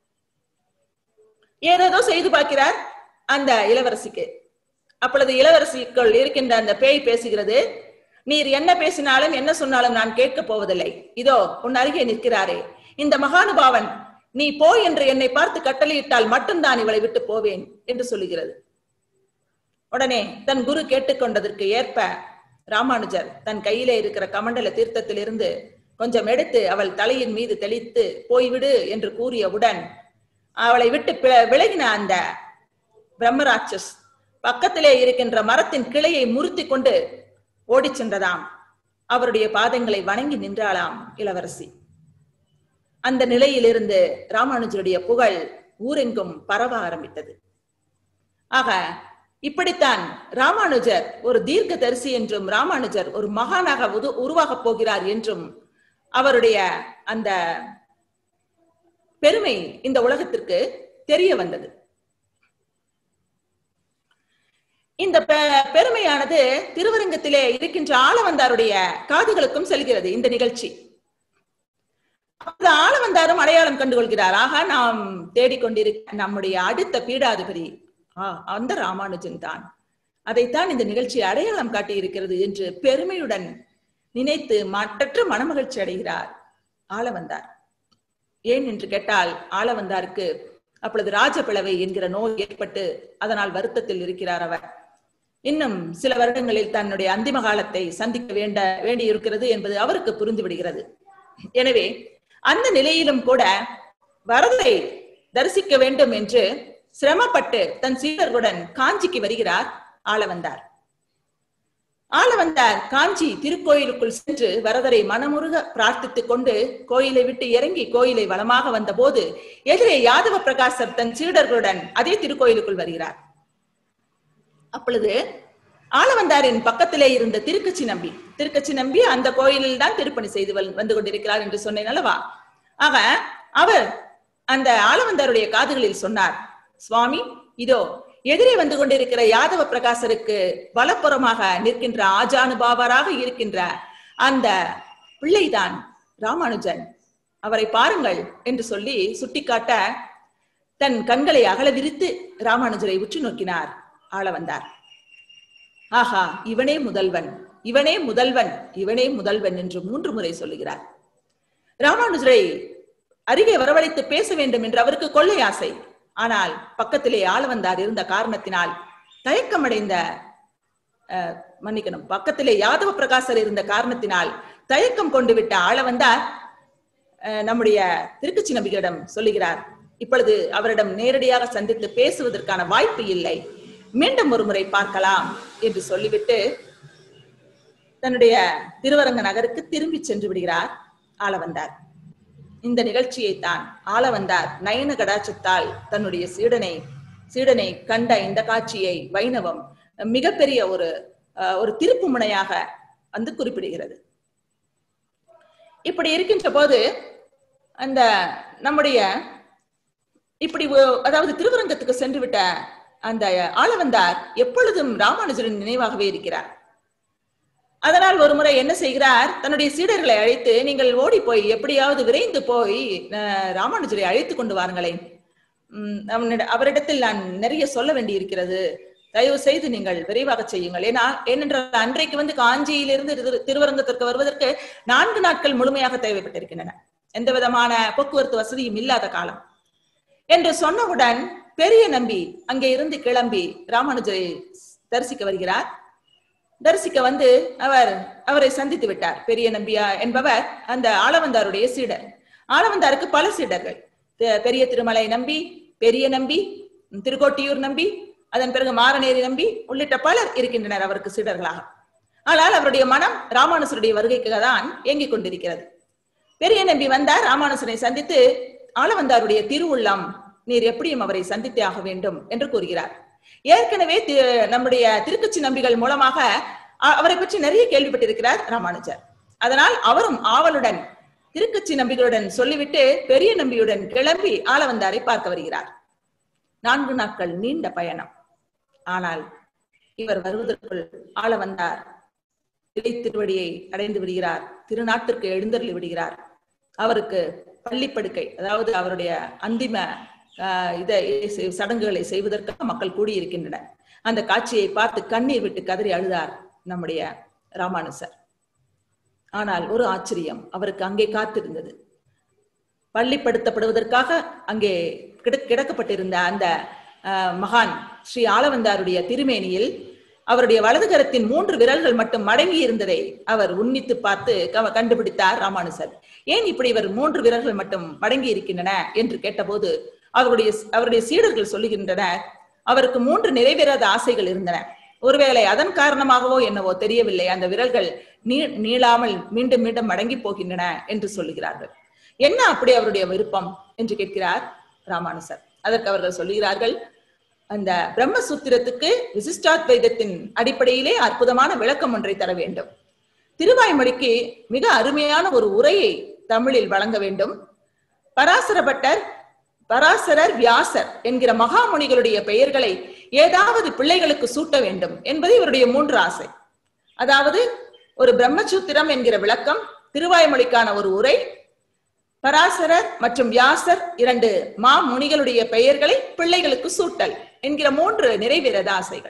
ஏதேதோ செய்து பார்க்கிறார் அந்த இளவரசிக்கு. அப்பொழுது இளவரசிக்குள் இருக்கின்ற அந்த பேய் பேசுகிறது, நீர் என்ன பேசினாலும் என்ன சொன்னாலும் நான் கேட்கப் போவதில்லை. இதோ உன் அருகே நிற்கிறாரே இந்த மகானுபாவன், நீ போ என்று என்னை பார்த்து கட்டளையிட்டால் மட்டும்தான் இவளை விட்டு போவேன் என்று சொல்லுகிறது. உடனே தன் குரு கேட்டுக்கொண்டதற்கு ஏற்ப ராமானுஜர் தன் கையிலே இருக்கிற கமண்டல தீர்த்தத்திலிருந்து கொஞ்சம் எடுத்து அவள் தலையின் மீது தெளித்து போய்விடு என்று கூறியவுடன் அவளை விட்டு விலகின அந்த பிரம்மராட்சஸ் பக்கத்திலே இருக்கின்ற மரத்தின் கிளையை முறுத்தி கொண்டு ஓடி சென்றதாம். அவருடைய பாதங்களை வணங்கி நின்றாளாம் இளவரசி. அந்த நிலையிலிருந்து ராமானுஜருடைய புகழ் ஊரெங்கும் பரவ ஆரம்பித்தது. ஆக இப்படித்தான் ராமானுஜர் ஒரு தீர்க்க தரிசி என்றும் ராமானுஜர் ஒரு மகானாக உருவாகப் போகிறார் என்றும் அவருடைய அந்த பெருமை இந்த உலகத்திற்கு தெரிய வந்தது. இந்த பெருமையானது திருவரங்கத்திலே இருக்கின்ற ஆளவந்தாருடைய காதுகளுக்கும் செல்கிறது இந்த நிகழ்ச்சி. ஆளவந்தாரும் அடையாளம் கண்டுகொள்கிறார். ஆக நாம் தேடிக்கொண்டிருக்க நம்முடைய அடுத்த பீடாதிபதி அந்த ராமானுஜன் தான், அதைத்தான் இந்த நிகழ்ச்சி அடையாளம் காட்டி இருக்கிறது என்று பெருமையுடன் நினைத்து மற்றற்ற மனமகிழ்ச்சி அடைகிறார் ஆளவந்தார். ஏன் என்று கேட்டால் ஆளவந்தாருக்கு அப்பொழுது ராஜபிளவை என்கிற நோய் ஏற்பட்டு அதனால் வருத்தத்தில் இருக்கிறார் அவர். இன்னும் சில வருடங்களில் தன்னுடைய அந்திம காலத்தை சந்திக்க வேண்டி இருக்கிறது என்பது அவருக்கு புரிந்து விடுகிறது. எனவே அந்த நிலையிலும் கூட வரதை தரிசிக்க வேண்டும் என்று சிரமப்பட்டு தன் சீடர்களுடன் காஞ்சிக்கு வருகிறார் ஆளவந்தார். ஆளவந்தார் காஞ்சி திருக்கோயிலுக்குள் சென்று வரதரை மனமுருக பிரார்த்தித்துக் கொண்டு கோயிலை விட்டு இறங்கி கோயிலை வலமாக வந்த போது எதிரே யாதவ பிரகாசர் தன் சீடர்களுடன் அதே திருக்கோயிலுக்குள் வருகிறார். அப்பொழுது ஆளவந்தாரின் பக்கத்திலே இருந்த திருக்கச்சி நம்பி அந்த கோயிலில் தான் திருப்பணி செய்து வந்து கொண்டிருக்கிறார் என்று சொன்னேன் அல்லவா. ஆக அவர் அந்த ஆளவந்தாருடைய காதுகளில் சொன்னார், சுவாமி, இதோ எதிரே வந்து கொண்டிருக்கிற யாதவ பிரகாசருக்கு வலப்புறமாக நிற்கின்ற ஆஜானுபாவராக இருக்கின்ற அந்த பிள்ளைதான் ராமானுஜன், அவரை பாருங்கள் என்று சொல்லி சுட்டிக்காட்ட தன் கண்களை அகல விரித்து ராமானுஜரை உற்று நோக்கினார் ஆளவந்தார். ஆஹா, இவனே முதல்வன், இவனே முதல்வன், இவனே முதல்வன் என்று 3 முறை சொல்லுகிறார். ராமானுஜரை அருகே வரவழைத்து பேச வேண்டும் என்று அவருக்கு கொள்ளை ஆசை. ஆனால் பக்கத்திலே ஆளவந்தார் இருந்த காரணத்தினால் தயக்கமடைந்த பக்கத்திலே யாதவ பிரகாசர் இருந்த காரணத்தினால் தயக்கம் கொண்டு விட்ட ஆளவந்தார் நம்முடைய திருக்கச்சி நம்பிகளிடம் சொல்லுகிறார், இப்பொழுது அவரிடம் நேரடியாக சந்தித்து பேசுவதற்கான வாய்ப்பு இல்லை, மீண்டும் ஒரு முறை பார்க்கலாம் என்று சொல்லிவிட்டு தன்னுடைய திருவரங்க நகருக்கு திரும்பி சென்று விடுகிறார் ஆளவந்தார். இந்த நிகழ்ச்சியை தான் ஆளவந்தார் நயன கடாட்சத்தால் தன்னுடைய சீடனை கண்ட இந்த காட்சியை வைணவம் மிகப்பெரிய ஒரு திருப்பு முனையாக வந்து குறிப்பிடுகிறது. இப்படி இருக்கின்ற போது அந்த நம்முடைய இப்படி அதாவது திருவரங்கத்துக்கு சென்று விட்ட அந்த ஆளவந்தார் எப்பொழுதும் ராமானுஜரின் நினைவாகவே இருக்கிறார். அதனால் ஒரு முறை என்ன செய்கிறார், தன்னுடைய சீடர்களை அழைத்து, நீங்கள் ஓடி போய் எப்படியாவது விரைந்து போய் ராமானுஜரை அழைத்து கொண்டு வாருங்களேன், அவரிடத்தில் நான் நிறைய சொல்ல வேண்டி இருக்கிறது, தயவு செய்து நீங்கள் விரைவாக செய்யுங்கள். ஏனென்றால் அன்றைக்கு வந்து காஞ்சியிலிருந்து திருவரங்கத்திற்கு வருவதற்கு 4 நாட்கள் முழுமையாக தேவைப்பட்டிருக்கின்றன, எந்த விதமான போக்குவரத்து வசதியும் இல்லாத காலம் என்று சொன்னவுடன் பெரிய நம்பி அங்கே இருந்து கிளம்பி ராமானுஜரை தரிசிக்க வருகிறார். தரிசிக்க வந்து அவரை சந்தித்து விட்டார். பெரிய நம்பியா என்பவர் அந்த ஆளவந்தாருடைய சீடர். ஆளவந்தாருக்கு பல சீடர்கள், பெரிய திருமலை நம்பி, பெரிய நம்பி, திருக்கோட்டியூர் நம்பி, அதன் பிறகு மாரநேரி நம்பி உள்ளிட்ட பலர் இருக்கின்றனர் அவருக்கு சீடர்களாக. ஆனால் அவருடைய மனம் ராமானுஜருடைய வருகைக்காக தான் இயங்கிக் கொண்டிருக்கிறது. பெரிய நம்பி வந்தார், ராமானுஜரை சந்தித்து, ஆளவந்தாருடைய திருவுள்ளம், நீர் எப்படியும் அவரை சந்தித்தே ஆக வேண்டும் என்று கூறுகிறார். ஏற்கனவே நம்முடைய திருக்கச்சி நம்பிகள் மூலமாக அவரை பற்றி நிறைய கேள்விப்பட்டிருக்கிறார் ராமானுஜர். அதனால் அவரும் ஆவலுடன் திருக்கச்சி நம்பிகளுடன் சொல்லிவிட்டு பெரிய நம்பியுடன் கிளம்பி ஆளவந்தாரை பார்க்க வருகிறார். 4 நாட்கள் நீண்ட பயணம். ஆனால் இவர் வருவதற்குள் ஆளவந்தார் திருவடியை அடைந்து விடுகிறார், திருநாட்டிற்கு எழுந்தருளி விடுகிறார். அவருக்கு பள்ளிப்படுக்கை, அதாவது அவருடைய அந்திம சடங்குகளை செய்வதற்காக மக்கள் கூடியிருக்கின்றனர். அந்த காட்சியை பார்த்து கண்ணீர் விட்டு கதறி அழுதார் நம்முடைய ராமானுஜர். ஆனால் ஒரு ஆச்சரியம் அவருக்கு அங்கே காத்திருந்தது. பள்ளிப்படுத்தப்படுவதற்காக அங்கே கிடக்கப்பட்டிருந்த அந்த மகான் ஸ்ரீ ஆளவந்தாருடைய திருமேனியில் அவருடைய வலது கரத்தின் 3 விரல்கள் மட்டும் மடங்கி இருந்ததை அவர் உன்னித்து பார்த்து கண்டுபிடித்தார் ராமானுஜர். ஏன் இப்படி இவர் 3 விரல்கள் மட்டும் மடங்கி இருக்கின்றன என்று கேட்டபோது அவருடைய சீடர்கள் சொல்லுகின்றனர், அவருக்கு 3 நிறைவேறாத ஆசைகள் இருந்தன. ஒருவேளை அதன் காரணமாகவோ என்னவோ தெரியவில்லை, அந்த விரல்கள் நீளாமல் மீண்டும் மீண்டும் மடங்கி போகின்றன என்று சொல்லுகிறார்கள். என்ன அப்படி அவருடைய விருப்பம் என்று கேட்கிறார் ராமானுஜர். அதற்கு அவர்கள் சொல்லுகிறார்கள், அந்த பிரம்மசூத்திரத்துக்கு விசிஷ்டாத்வைதத்தின் அடிப்படையிலே அற்புதமான விளக்கம் ஒன்றை தர வேண்டும். திருவாய்மொழிக்கு மிக அருமையான ஒரு உரையை தமிழில் வழங்க வேண்டும். பராசரர், வியாசர் என்கிற மகாமுனிகளுடைய பெயர்களை ஏதாவது பிள்ளைகளுக்கு சூட்ட வேண்டும் என்பது இவருடைய 3 ஆசை. அதாவது ஒரு பிரம்மசூத்திரம் என்கிற விளக்கம், திருவாய்மொழிக்கான ஒரு உரை, பராசரர் மற்றும் வியாசர் 2 மாமுனிகளுடைய பெயர்களை பிள்ளைகளுக்கு சூட்டல் என்கிற 3 நிறைவேறாத ஆசைகள்.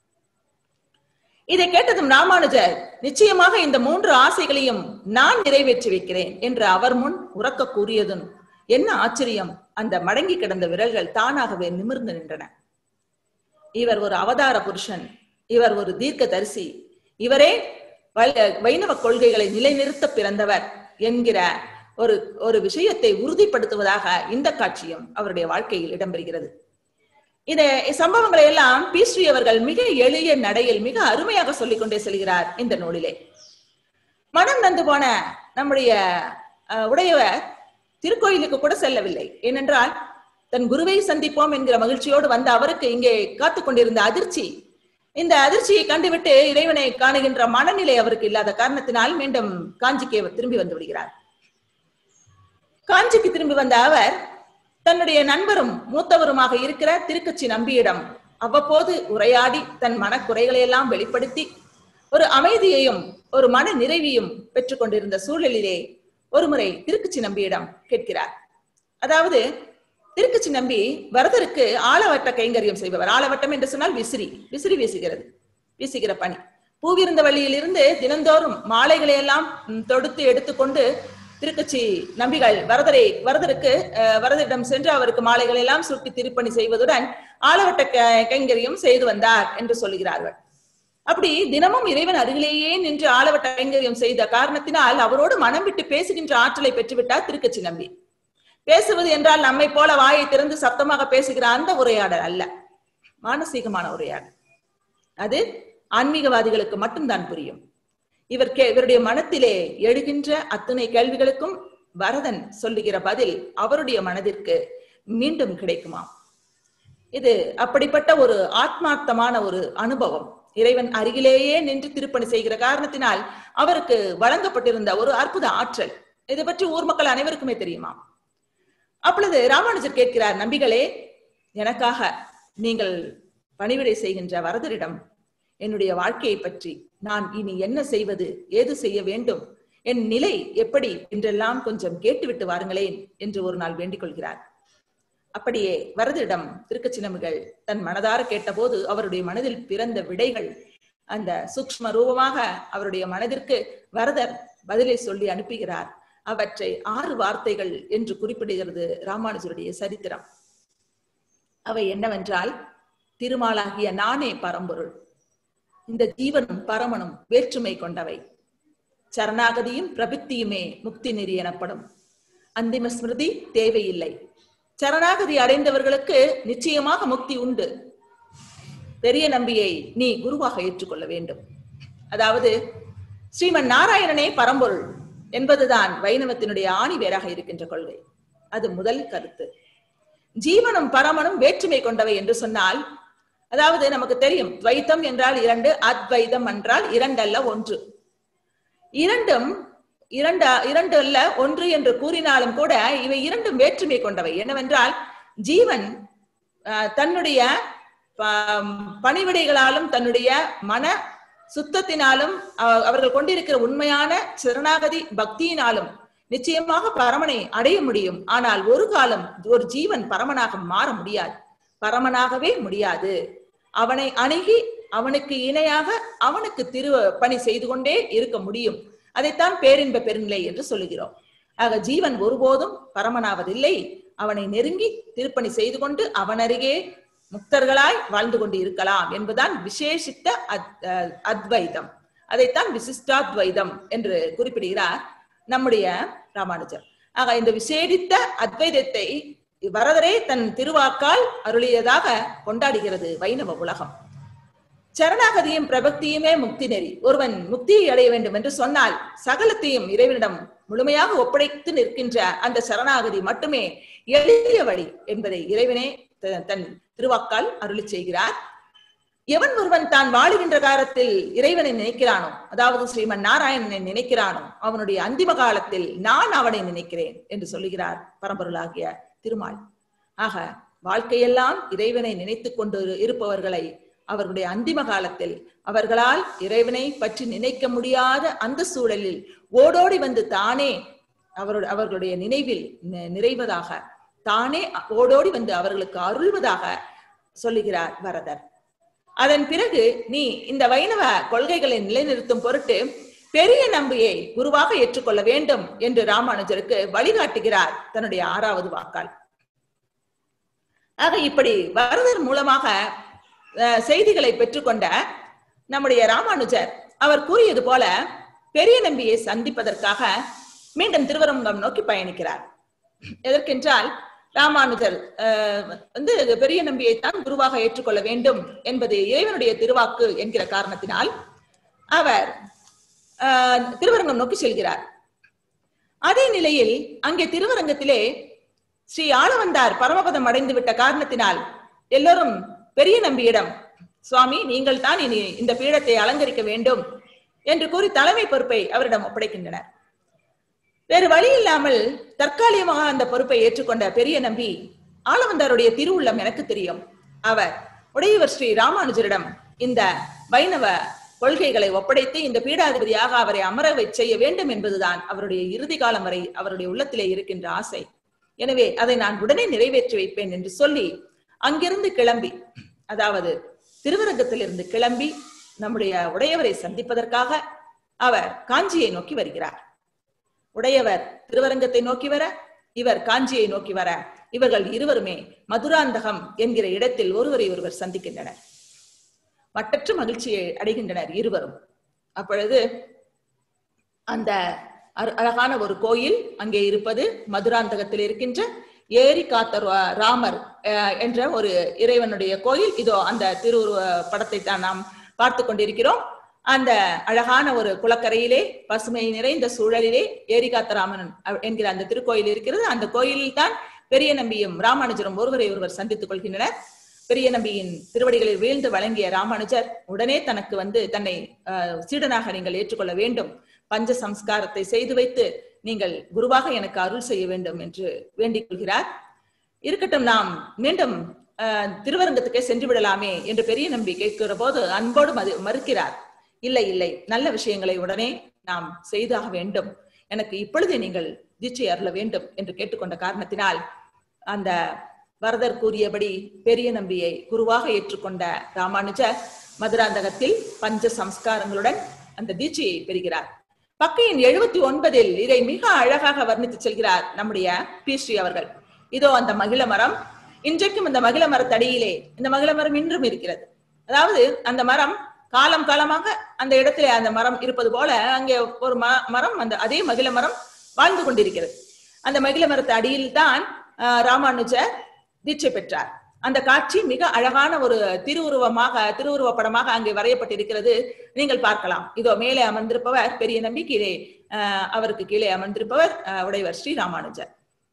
இதை கேட்டதும் ராமானுஜர், நிச்சயமாக இந்த 3 ஆசைகளையும் நான் நிறைவேற்றி வைக்கிறேன் என்று அவர் முன் உரக்க கூறியதும் என்ன ஆச்சரியம், அந்த மடங்கி கிடந்த விரல்கள் தானாகவே நிமிர்ந்து நின்றன. இவர் ஒரு அவதார புருஷன், இவர் ஒரு தீர்க்க தரிசி, இவரே வைணவ கொள்கைகளை நிலைநிறுத்த பிறந்தவர் என்கிற ஒரு விஷயத்தை உறுதிப்படுத்துவதாக இந்த காட்சியும் அவருடைய வாழ்க்கையில் இடம்பெறுகிறது. இந்த சம்பவங்களை எல்லாம் பீஸ்ரீ அவர்கள் மிக எளிய நடையில் மிக அருமையாக சொல்லிக் கொண்டே செல்கிறார் இந்த நூலிலே. மனம் நந்து போன நம்முடைய உடையவர் திருக்கோயிலுக்கு கூட செல்லவில்லை. ஏனென்றால் தன் குருவை சந்திப்போம் என்கிற மகிழ்ச்சியோடு வந்த அவருக்கு இங்கே காத்துக் கொண்டிருந்த அதிர்ச்சி இந்த அதிர்ச்சியை கண்டுவிட்டு இறைவனை காணுகின்ற மனநிலை அவருக்கு இல்லாத காரணத்தினால் மீண்டும் காஞ்சிக்கு திரும்பி வந்து விடுகிறார். காஞ்சிக்கு திரும்பி வந்த அவர் தன்னுடைய நண்பரும் மூத்தவருமாக இருக்கிற திருக்கச்சி நம்பியிடம் அவ்வப்போது உரையாடி தன் மனக்குறைகளை எல்லாம் வெளிப்படுத்தி ஒரு அமைதியையும் ஒரு மன நிறைவையும் பெற்றுக் கொண்டிருந்த சூழலிலே ஒருமுறை திருக்கச்சி நம்பியிடம் கேட்கிறார். அதாவது திருக்கச்சி நம்பி வரதருக்கு ஆலவட்ட கைங்கரியம் செய்பவர். ஆலவட்டம் என்று சொன்னால் விசிறி வீசுகிற பணி. பூவிருந்த வழியில் இருந்து தினந்தோறும் மாலைகளை எல்லாம் தொடுத்து எடுத்துக்கொண்டு திருக்கச்சி நம்பிகள் வரதரிடம் சென்று அவருக்கு மாலைகளை எல்லாம் சுட்டி திருப்பணி செய்வதுடன் ஆலவட்ட கைங்கரியம் செய்து வந்தார் என்று சொல்லுகிறார்கள். அப்படி தினமும் இறைவன் அருகிலேயே நின்று ஆலவட்ட கைங்கரியம் செய்த காரணத்தினால் அவரோடு மனம் விட்டு பேசுகின்ற ஆற்றலை பெற்றுவிட்டார் திருக்கச்சி நம்பி. பேசுவது என்றால் நம்மை போல வாயை திறந்து சத்தமாக பேசுகிற அந்த உரையாடல் அல்ல, மானசீகமான உரையாடல். அது ஆன்மீகவாதிகளுக்கு மட்டும்தான் புரியும். இவருடைய மனத்திலே எழுகின்ற அத்தனை கேள்விகளுக்கும் வரதன் சொல்லுகிற பதில் அவருடைய மனதிற்கு மீண்டும் கிடைக்குமாம். இது அப்படிப்பட்ட ஒரு ஆத்மார்த்தமான ஒரு அனுபவம். இறைவன் அருகிலேயே நின்று திருப்பணி செய்கிற காரணத்தினால் அவருக்கு வழங்கப்பட்டிருந்த ஒரு அற்புத ஆற்றல். இதை பற்றி ஊர் மக்கள் அனைவருக்குமே தெரியுமா? அப்பொழுது ராமானுஜர் கேட்கிறார், நம்பிகளே, எனக்காக நீங்கள் பணிவிடை செய்கின்ற வரதரிடம் என்னுடைய வாழ்க்கையை பற்றி, நான் இனி என்ன செய்வது, ஏது செய்ய வேண்டும், என் நிலை எப்படி என்றெல்லாம் கொஞ்சம் கேட்டுவிட்டு வாருங்களேன் என்று ஒரு நாள் வேண்டிக் கொள்கிறார். அப்படியே வரதரிடம் திருக்கச்சி நம்பிகள் தன் மனதார கேட்டபோது அவருடைய மனதில் பிறந்த விடைகள் அந்த சூக்ஷ்ம ரூபமாக அவருடைய மனதிற்கு வரதர் பதிலை சொல்லி அனுப்புகிறார். அவற்றை 6 வார்த்தைகள் என்று குறிப்பிடுகிறது ராமானுஜருடைய சரித்திரம். அவை என்னவென்றால், திருமாலாகிய நானே பரம்பொருள், இந்த ஜீவனும் பரமனும் வேற்றுமை கொண்டவை, சரணாகதியும் பிரபித்தியுமே முக்தி நெறி எனப்படும், அந்திம ஸ்மிருதி தேவையில்லை, சரணாகதி அடைந்தவர்களுக்கு நிச்சயமாக முக்தி உண்டு, பெரிய நம்பியை நீ குருவாக ஏற்றுக்கொள்ள வேண்டும். அதாவது ஸ்ரீமன் நாராயணனே பரம்பொருள் என்பதுதான் வைணவத்தினுடைய ஆணி வேறாக இருக்கின்ற கொள்கை. அது முதல் கருத்து. ஜீவனும் பரமனும் வேற்றுமை கொண்டவை என்று சொன்னால், அதாவது நமக்கு தெரியும், துவைத்தம் என்றால் 2, அத்வைதம் என்றால் 2 அல்ல 1. இரண்டு அல்ல 1 என்று கூறினாலும் கூட இவை 2ம் வேற்றுமை கொண்டவை. என்னவென்றால், ஜீவன் தன்னுடைய பணிவிடைகளாலும் தன்னுடைய மன சுத்தத்தினாலும் அவர்கள் கொண்டிருக்கிற உண்மையான சரணாகதி பக்தியினாலும் நிச்சயமாக பரமனை அடைய முடியும். ஆனால் ஒரு காலம் ஒரு ஜீவன் பரமனாக மாற முடியாது, பரமனாகவே முடியாது. அவனை அணுகி அவனுக்கு இணையாக அவனுக்கு பணி செய்து கொண்டே இருக்க முடியும். அதைத்தான் பேரின்ப பெருநிலை என்று சொல்லுகிறோம். ஆக ஜீவன் ஒருபோதும் பரமனாவதில்லை. அவனை நெருங்கி திருப்பணி செய்து கொண்டு அவனருகே முக்தர்களாய் வாழ்ந்து கொண்டு இருக்கலாம் என்பதுதான் விசேஷித்த அத்வைதம். அதைத்தான் விசிஷ்டாத்வைதம் என்று குறிப்பிடுகிறார் நம்முடைய ராமானுஜர். ஆக இந்த விசேஷித்த அத்வைதத்தை வரதரே தன் திருவாக்கால் அருளியதாக கொண்டாடுகிறது வைணவ உலகம். சரணாகதியும் பிரபக்தியுமே முக்தி நெறி. ஒருவன் முக்தியை அடைய வேண்டும் என்று சொன்னால் சகலத்தையும் இறைவனிடம் முழுமையாக ஒப்படைத்து நிற்கின்ற அந்த சரணாகதி மட்டுமே எளிய வழி என்பதை இறைவனே தன் திருவாக்கால் அருளி செய்கிறார். எவன் ஒருவன் தான் வாழுகின்ற காலத்தில் இறைவனை நினைக்கிறானோ, அதாவது ஸ்ரீமன் நாராயணனை நினைக்கிறானோ, அவனுடைய அந்திம காலத்தில் நான் அவனை நினைக்கிறேன் என்று சொல்லுகிறார் பரம்பொருளாகிய திருமால். ஆக வாழ்க்கையெல்லாம் இறைவனை நினைத்து கொண்டு இருப்பவர்களை அவர்களுடைய அந்திம காலத்தில் அவர்களால் இறைவனை பற்றி நினைக்க முடியாத அந்த சூழலில் ஓடோடி வந்து தானே அவர்களுடைய நினைவில் நிறைவதாக, தானே ஓடோடி வந்து அவர்களுக்கு அருள்வதாக சொல்லுகிறார் வரதர். அதன் பிறகு நீ இந்த வைணவ கொள்கைகளை நிலைநிறுத்தும் பொருட்டு பெரிய நம்பியை குருவாக ஏற்றுக்கொள்ள வேண்டும் என்று ராமானுஜருக்கு வழிகாட்டுகிறார் தன்னுடைய 6வது வாக்கால். ஆக இப்படி வரதர் மூலமாக செய்திகளை பெற்றுக்கொண்ட நம்முடைய ராமானுஜர் அவர் கூறியது போல பெரிய நம்பியை சந்திப்பதற்காக மீண்டும் திருவரங்கம் நோக்கி பயணிக்கிறார். எதற்கென்றால், ராமானுஜர் பெரிய நம்பியைத்தான் குருவாக ஏற்றுக்கொள்ள வேண்டும் என்பது இறைவனுடைய திருவாக்கு என்கிற காரணத்தினால் அவர் திருவரங்கம் நோக்கி செல்கிறார். அதே நிலையில் அங்கே திருவரங்கத்திலே ஸ்ரீ ஆளவந்தார் பரமபதம் அடைந்து விட்ட காரணத்தினால் எல்லோரும் பெரிய நம்பியிடம் சுவாமி, நீங்கள் தான் இனி இந்த பீடத்தை அலங்கரிக்க வேண்டும் என்று கூறி தலைமை பொறுப்பை அவரிடம் ஒப்படைக்கின்றனர். வேறு வழி இல்லாமல் தற்காலிகமாக அந்த பொறுப்பை ஏற்றுக்கொண்ட பெரிய நம்பி, ஆளவந்தாருடைய திருவுள்ளம் எனக்கு தெரியும், அவர் உடையவர் ஸ்ரீ ராமானுஜரிடம் இந்த வைணவ கொள்கைகளை ஒப்படைத்து இந்த பீடாதிபதியாக அவரை அமர செய்ய வேண்டும் என்பதுதான் அவருடைய இறுதி காலம் வரை அவருடைய உள்ளத்திலே இருக்கின்ற ஆசை. எனவே அதை நான் உடனே நிறைவேற்றி வைப்பேன் என்று சொல்லி அங்கிருந்து கிளம்பி, அதாவது திருவரங்கத்திலிருந்து கிளம்பி நம்முடைய உடையவரை சந்திப்பதற்காக அவர் காஞ்சியை நோக்கி வருகிறார். உடையவர் திருவரங்கத்தை நோக்கி வர, இவர் காஞ்சியை நோக்கி வர, இவர்கள் இருவருமே மதுராந்தகம் என்கிற இடத்தில் ஒருவரை ஒருவர் சந்திக்கின்றனர். மட்டற்ற மகிழ்ச்சியை அடைகின்றனர் இருவரும். அப்பொழுது அந்த அழகான ஒரு கோயில் அங்கே இருப்பது மதுராந்தகத்தில் இருக்கின்ற ஏரி காத்த ராமர் என்ற ஒரு இறைவனுடைய கோயில். இதோ அந்த திருவுருவ படத்தை தான் நாம் பார்த்து கொண்டிருக்கிறோம். அந்த அழகான ஒரு குளக்கரையிலே பசுமை நிறைந்த சூழலிலே ஏரி காத்த ராமன் என்கிற அந்த திருக்கோயில் இருக்கிறது. அந்த கோயிலில் தான் பெரிய நம்பியும் ராமானுஜரும் ஒருவரை ஒருவர் சந்தித்துக் கொள்கின்றனர். பெரிய நம்பியின் திருவடிகளில் வீழ்ந்து வழங்கிய ராமானுஜர் உடனே தனக்கு தன்னை சீடனாக நீங்கள் ஏற்றுக்கொள்ள வேண்டும், பஞ்ச சம்ஸ்காரத்தை செய்து வைத்து நீங்கள் குருவாக எனக்கு அருள் செய்ய வேண்டும் என்று வேண்டிக் கொள்கிறார். இருக்கட்டும், நாம் மீண்டும் திருவரங்கத்துக்கே சென்று விடலாமே என்று பெரிய நம்பி கேட்கிற போது அன்போடு மறுக்கிறார். இல்லை இல்லை, நல்ல விஷயங்களை உடனே நாம் செய்தாக வேண்டும், எனக்கு இப்பொழுதே நீங்கள் தீட்சை அருள வேண்டும் என்று கேட்டுக்கொண்ட காரணத்தினால் அந்த வரதர் கூறியபடி பெரிய நம்பியை குருவாக ஏற்றுக்கொண்ட ராமானுஜர் மதுராந்தகத்தில் பஞ்ச சம்ஸ்காரங்களுடன் அந்த தீட்சையை பெறுகிறார். பக்கையின் 79 இதை மிக அழகாக வர்ணித்து செல்கிறார் நம்முடைய பி.ஸ்ரீ அவர்கள். இதோ அந்த மகிழ மரம், இன்றைக்கும் இந்த மகிழ மரத்தடியிலே இந்த மகிழ மரம் இன்றும் இருக்கிறது. அதாவது அந்த மரம் காலம் காலமாக அந்த இடத்திலே அந்த மரம் இருப்பது போல அங்கே ஒரு மரம், அந்த அதே மகிழ மரம் வாழ்ந்து கொண்டிருக்கிறது. அந்த மகிழ மரத்து அடியில் தான் ராமானுஜர் தீட்சை பெற்றார். அந்த காட்சி மிக அழகான ஒரு திருவுருவ படமாக அங்கே வரையப்பட்டிருக்கிறது. நீங்கள் பார்க்கலாம். இதோ மேலே அமர்ந்திருப்பவர் பெரிய நம்பி, கீழே அவருக்கு கீழே அமர்ந்திருப்பவர் உடையவர் ஸ்ரீ ராமானுஜர்.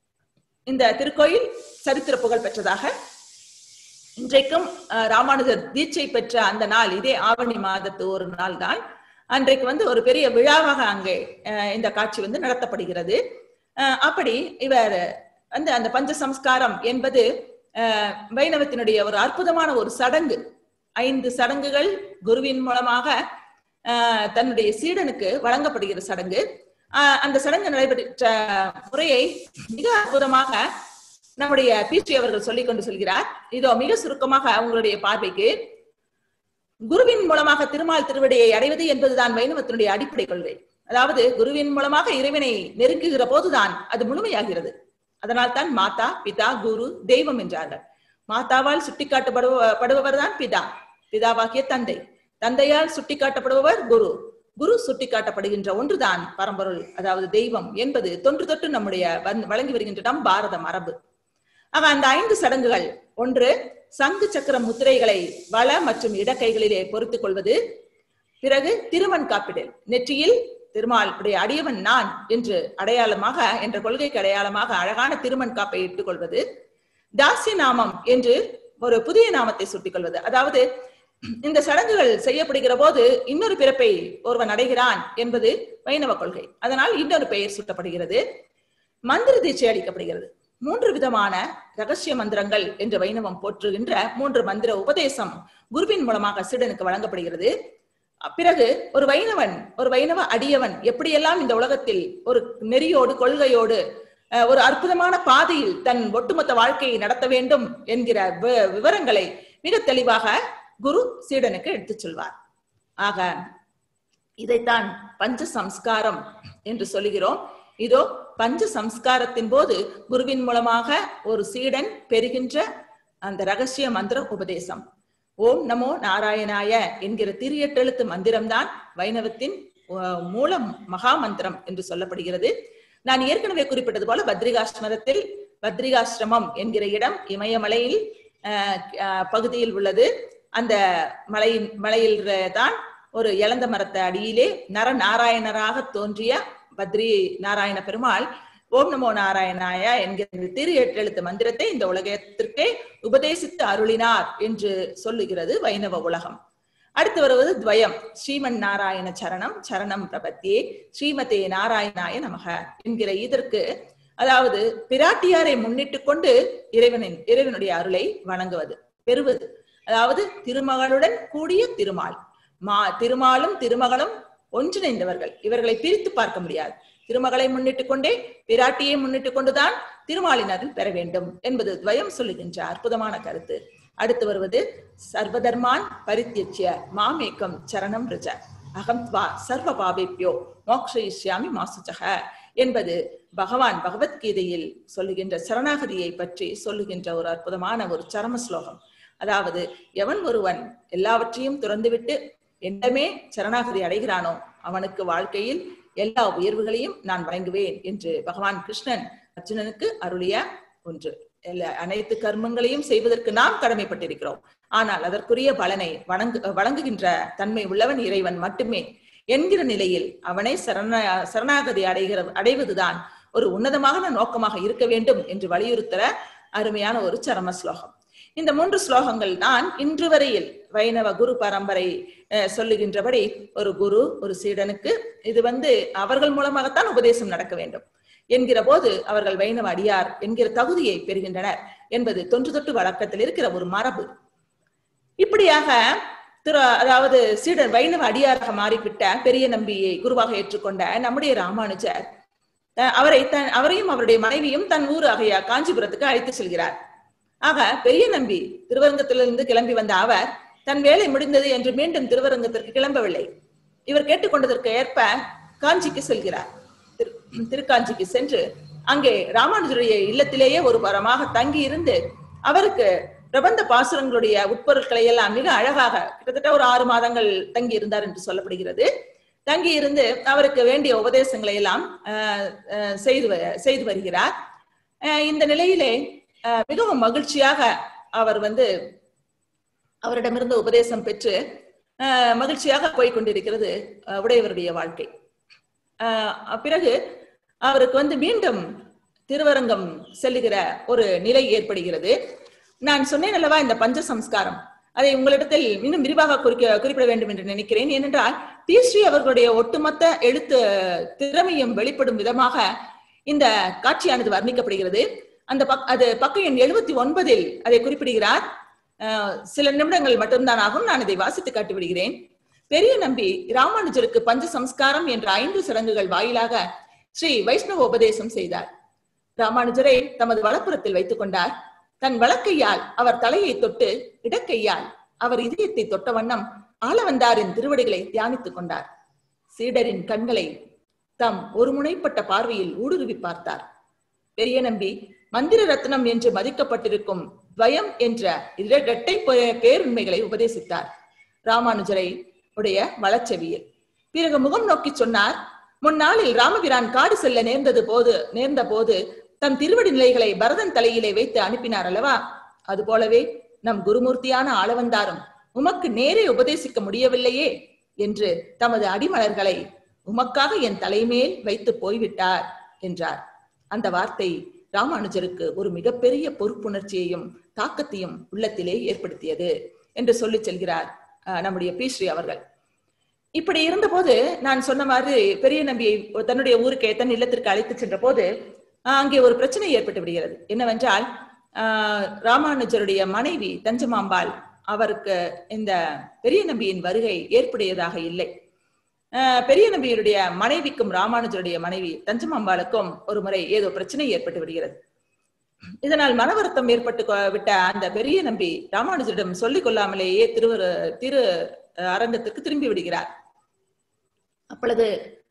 இந்த திருக்கோயில் சரித்திர புகழ் பெற்றதாக இன்றைக்கும் ராமானுஜர் தீட்சை பெற்ற அந்த நாள் இதே ஆவணி மாதத்து ஒரு நாள் தான். அன்றைக்கு ஒரு பெரிய விழாவாக அங்கே இந்த காட்சி நடத்தப்படுகிறது. அப்படி இவர் அந்த பஞ்ச சம்ஸ்காரம் என்பது வைணவத்தினுடைய ஒரு அற்புதமான ஒரு சடங்கு. 5 சடங்குகள் குருவின் மூலமாக தன்னுடைய சீடனுக்கு வழங்கப்படுகிற சடங்கு. அந்த சடங்கு நடைபெற்ற முறையை மிக அற்புதமாக நம்முடைய பி.ஸ்ரீ அவர்கள் சொல்லிக் கொண்டு செல்கிறார். இதோ மிக சுருக்கமாக உங்களுடைய பார்வைக்கு, குருவின் மூலமாக திருமால் திருவடியை அடைவது என்பதுதான் வைணவத்தினுடைய அடிப்படை கொள்கை. அதாவது குருவின் மூலமாக இறைவனை நெருங்குகிற போதுதான் அது முழுமையாகிறது. அதனால் தான் மாதா, பிதா, குரு, தெய்வம் என்றார்கள். மாதாவால் சுட்டிக்காட்டப்படுபவர் தான் பிதா, பிதாவாகிய தந்தை, தந்தையால் சுட்டிக்காட்டப்படுபவர் குரு, குரு சுட்டிக்காட்டப்படுகின்ற ஒன்றுதான் பரம்பொருள், அதாவது தெய்வம் என்பது தொன்று தொட்டு நம்முடைய வழங்கி வருகின்ற நம் பாரத மரபு. ஆக அந்த 5 சடங்குகள், ஒன்று சங்கு சக்கர முத்திரைகளை வல மற்றும் இடக்கைகளிலே பொருத்திக் கொள்வது, பிறகு திருமண் காப்பிடல், நெற்றியில் திருமாலுடைய அடியவன் நான் என்று அடையாளமாக, என்ற கொள்கைக்கு அடையாளமாக அழகான திருமண் காப்பை இட்டுக் கொள்வது, தாசிய நாமம் என்று ஒரு புதிய நாமத்தை சுட்டிக் கொள்வது. அதாவது இந்த சடங்குகள் செய்யப்படுகிற போது இன்னொரு பிறப்பை ஒருவன் அடைகிறான் என்பது வைணவ கொள்கை. அதனால் இன்னொரு பெயர் சுட்டப்படுகிறது. மந்திர தீட்சை அளிக்கப்படுகிறது. 3 விதமான ரகசிய மந்திரங்கள் என்று வைணவம் போற்றுகின்ற 3 மந்திர உபதேசம் குருவின் மூலமாக சீடனுக்கு வழங்கப்படுகிறது. பிறகு ஒரு வைணவ அடியவன் எப்படியெல்லாம் இந்த உலகத்தில் ஒரு நெறியோடு கொள்கையோடு ஒரு அற்புதமான பாதையில் தன் ஒட்டுமொத்த வாழ்க்கையை நடத்த வேண்டும் என்கிற விவரங்களை மிக தெளிவாக குரு சீடனுக்கு எடுத்துச் சொல்வார். ஆக இதைத்தான் பஞ்ச சம்ஸ்காரம் என்று சொல்லுகிறோம். இதோ பஞ்ச சம்ஸ்காரத்தின் போது குருவின் மூலமாக ஒரு சீடன் பெறுகின்ற அந்த ரகசிய மந்திர உபதேசம். ஓம் நமோ நாராயணாய என்கிற 8 எழுத்து மந்திரம்தான் வைணவத்தின் மூல மகா மந்திரம் என்று சொல்லப்படுகிறது. நான் ஏற்கனவே குறிப்பிட்டது போல பத்ரிகாசிரமம் என்கிற இடம் இமயமலையில் பகுதியில் உள்ளது. அந்த மலையில் தான் ஒரு இளந்த மரத்த அடியிலே நரநாராயணராக தோன்றிய பத்ரி நாராயண பெருமாள் ஓம் நமோ நாராயணாய என்கிற திரு எட்டெழுத்து மந்திரத்தை இந்த உலகத்திற்கே உபதேசித்து அருளினார் என்று சொல்லுகிறது வைணவ உலகம். அடுத்து வருவது துவயம். ஸ்ரீமன் நாராயண சரணம் சரணம் பிரபத்தியே ஸ்ரீமதே நாராயணாய நமக என்கிற இதற்கு, அதாவது பிராட்டியாரை முன்னிட்டு கொண்டு இறைவனுடைய அருளை வணங்குவது, பெறுவது. அதாவது திருமகளுடன் கூடிய திருமால், திருமாலும் திருமகளும் ஒன்றிணைந்தவர்கள், இவர்களை பிரித்து பார்க்க முடியாது. திருமகளை முன்னிட்டு கொண்டே பிராட்டியை முன்னிட்டு கொண்டுதான் திருமாலின் அருள் பெற வேண்டும் என்பது துவயம் சொல்லுகின்ற அற்புதமான கருத்து. அடுத்து வருவது சர்வதர்மான் பரித்யஜ்ய மாமேகம் சரணம் ரிஜ அகம் த்வா சர்வ பாபேப்யோ மோக்ஷயிஷ்யாமி மாசுச்சக என்பது பகவான் பகவத்கீதையில் சொல்லுகின்ற சரணாகதியை பற்றி சொல்லுகின்ற ஒரு அற்புதமான ஒரு சரம ஸ்லோகம். அதாவது எவன் ஒருவன் எல்லாவற்றையும் துறந்துவிட்டு என்னமே சரணாகதி அடைகிறானோ அவனுக்கு வாழ்க்கையில் எல்லா உயர்வுகளையும் நான் வழங்குவேன் என்று பகவான் கிருஷ்ணன் அர்ஜுனனுக்கு அருளிய ஒன்று. அனைத்து கர்மங்களையும் செய்வதற்கு நாம் கடமைப்பட்டிருக்கிறோம். ஆனால் அதற்குரிய பலனை வழங்குகின்ற தன்மை உள்ளவன் இறைவன் மட்டுமே என்கிற நிலையில் அவனை சரணாகதி அடைவதுதான் ஒரு உன்னதமான நோக்கமாக இருக்க வேண்டும் என்று வலியுறுத்துற அருமையான ஒரு சரம ஸ்லோகம். இந்த 3 ஸ்லோகங்கள் தான் இன்று வரையில் வைணவ குரு பரம்பரை சொல்லுகின்றபடி ஒரு குரு ஒரு சீடனுக்கு இது அவர்கள் மூலமாகத்தான் உபதேசம் நடக்க வேண்டும் என்கிற போது அவர்கள் வைணவ அடியார் என்கிற தகுதியை பெறுகின்றனர் என்பது தொன்று தொட்டு வழக்கத்தில் இருக்கிற ஒரு மரபு. இப்படியாக அதாவது சீடர் வைணவ அடியாராக மாறிவிட்ட பெரிய நம்பியை குருவாக ஏற்றுக்கொண்ட நம்முடைய ராமானுஜர் அவரையும் அவருடைய மனைவியும் தன் ஊர் ஆகிய காஞ்சிபுரத்துக்கு அழைத்து செல்கிறார். ஆக பெரிய நம்பி திருவரங்கத்திலிருந்து கிளம்பி வந்த அவர் தன் வேலை முடிந்தது என்று மீண்டும் திருவரங்கத்திற்கு கிளம்பவில்லை. இவர் கேட்டுக்கொண்டதற்கு ஏற்ப காஞ்சிக்கு செல்கிறார். திருக்காஞ்சிக்கு சென்று அங்கே ராமானுஜருடைய இல்லத்திலேயே ஒரு வாரமாக தங்கி இருந்து அவருக்கு பிரபந்த பாசுரங்களுடைய உட்பொருட்களை எல்லாம் மிக அழகாக கிட்டத்தட்ட ஒரு 6 மாதங்கள் தங்கி இருந்தார் என்று சொல்லப்படுகிறது. தங்கி இருந்து அவருக்கு வேண்டிய உபதேசங்களை எல்லாம் செய்து வருகிறார். இந்த நிலையிலே மிகவும் மகிழ்ச்சியாக அவர் அவரிடமிருந்து உபதேசம் பெற்று மகிழ்ச்சியாக போய்கொண்டிருக்கிறது உடையவருடைய வாழ்க்கை. பிறகு அவருக்கு மீண்டும் திருவரங்கம் செல்லுகிற ஒரு நிலை ஏற்படுகிறது. நான் சொன்னேன் அல்லவா இந்த பஞ்ச சம்ஸ்காரம், அதை உங்களிடத்தில் இன்னும் விரிவாக குறிப்பிட வேண்டும் என்று நினைக்கிறேன். ஏனென்றால் ஸ்ரீ அவர்களுடைய ஒட்டுமொத்த எழுத்து திறமையும் வெளிப்படும் விதமாக இந்த காட்சியானது வர்ணிக்கப்படுகிறது. அது பக்கம் எண் 79 அதை குறிப்பிடுகிறார். சில நிமிடங்கள் மட்டும்தான் ஆகும், நான் இதை வாசித்து காட்டிவிடுகிறேன். பெரிய நம்பி ராமானுஜருக்கு பஞ்ச சம்ஸ்காரம் என்ற 5 சடங்குகள் வாயிலாக ஸ்ரீ வைஷ்ணவ உபதேசம் செய்தார். ராமானுஜரை தமது வலப்புறத்தில் வைத்துக் கொண்டார். தன் வலக்கையால் அவர் தலையை தொட்டு இடக்கையால் அவர் இதயத்தை தொட்ட வண்ணம் ஆளவந்தாரின் திருவடிகளை தியானித்துக் கொண்டார். சீடரின் கண்களை தம் ஒரு முனைப்பட்ட பார்வையில் ஊடுருவி பார்த்தார். பெரிய நம்பி மந்திர ரத்னம் என்று மதிக்கப்பட்டிருக்கும் துவயம் என்ற இரட்டை பேருண்மைகளை உபதேசித்தார் ராமானுஜரை உடைய வளச்செவியில். பிறகு முகம் நோக்கி சொன்னார், முன்னாளில் ராமபிரான் காடு செல்ல நேர்ந்த போது தம் திருவடி நிலைகளை பரதன் தலையிலே வைத்து அனுப்பினார் அல்லவா, அது போலவே நம் குருமூர்த்தியான ஆளவந்தாரும் உமக்கு நேரே உபதேசிக்க முடியவில்லையே என்று தமது அடிமலர்களை உமக்காக என் தலைமேல் வைத்து போய்விட்டார் என்றார். அந்த வார்த்தை ராமானுஜருக்கு ஒரு மிகப்பெரிய பொறுப்புணர்ச்சியையும் தாக்கத்தையும் உள்ளத்திலே ஏற்படுத்தியது என்று சொல்லி செல்கிறார் நம்முடைய ஸ்ரீ அவர்கள். இப்படி இருந்த போது நான் சொன்ன மாதிரி பெரிய நம்பியை தன்னுடைய ஊருக்கு தன் இல்லத்திற்கு அழைத்து சென்ற போது அங்கே ஒரு பிரச்சனை ஏற்பட்டு விடுகிறது. என்னவென்றால் ராமானுஜருடைய மனைவி தஞ்சமாம்பாள் அவருக்கு இந்த பெரிய நம்பியின் வருகை ஏற்புடையதாக இல்லை. பெரிய நம்பியுடைய மனைவிக்கும் ராமானுஜருடைய மனைவி தஞ்சமாம்பாளுக்கும் ஒரு முறை ஏதோ பிரச்சனை ஏற்பட்டு விடுகிறது. இதனால் மன வருத்தம் ஏற்பட்டு விட்ட அந்த பெரிய நம்பி ராமானுஜரிடம் சொல்லிக் கொள்ளாமலேயே திரு அரங்கத்திற்கு திரும்பி விடுகிறார். அப்பொழுது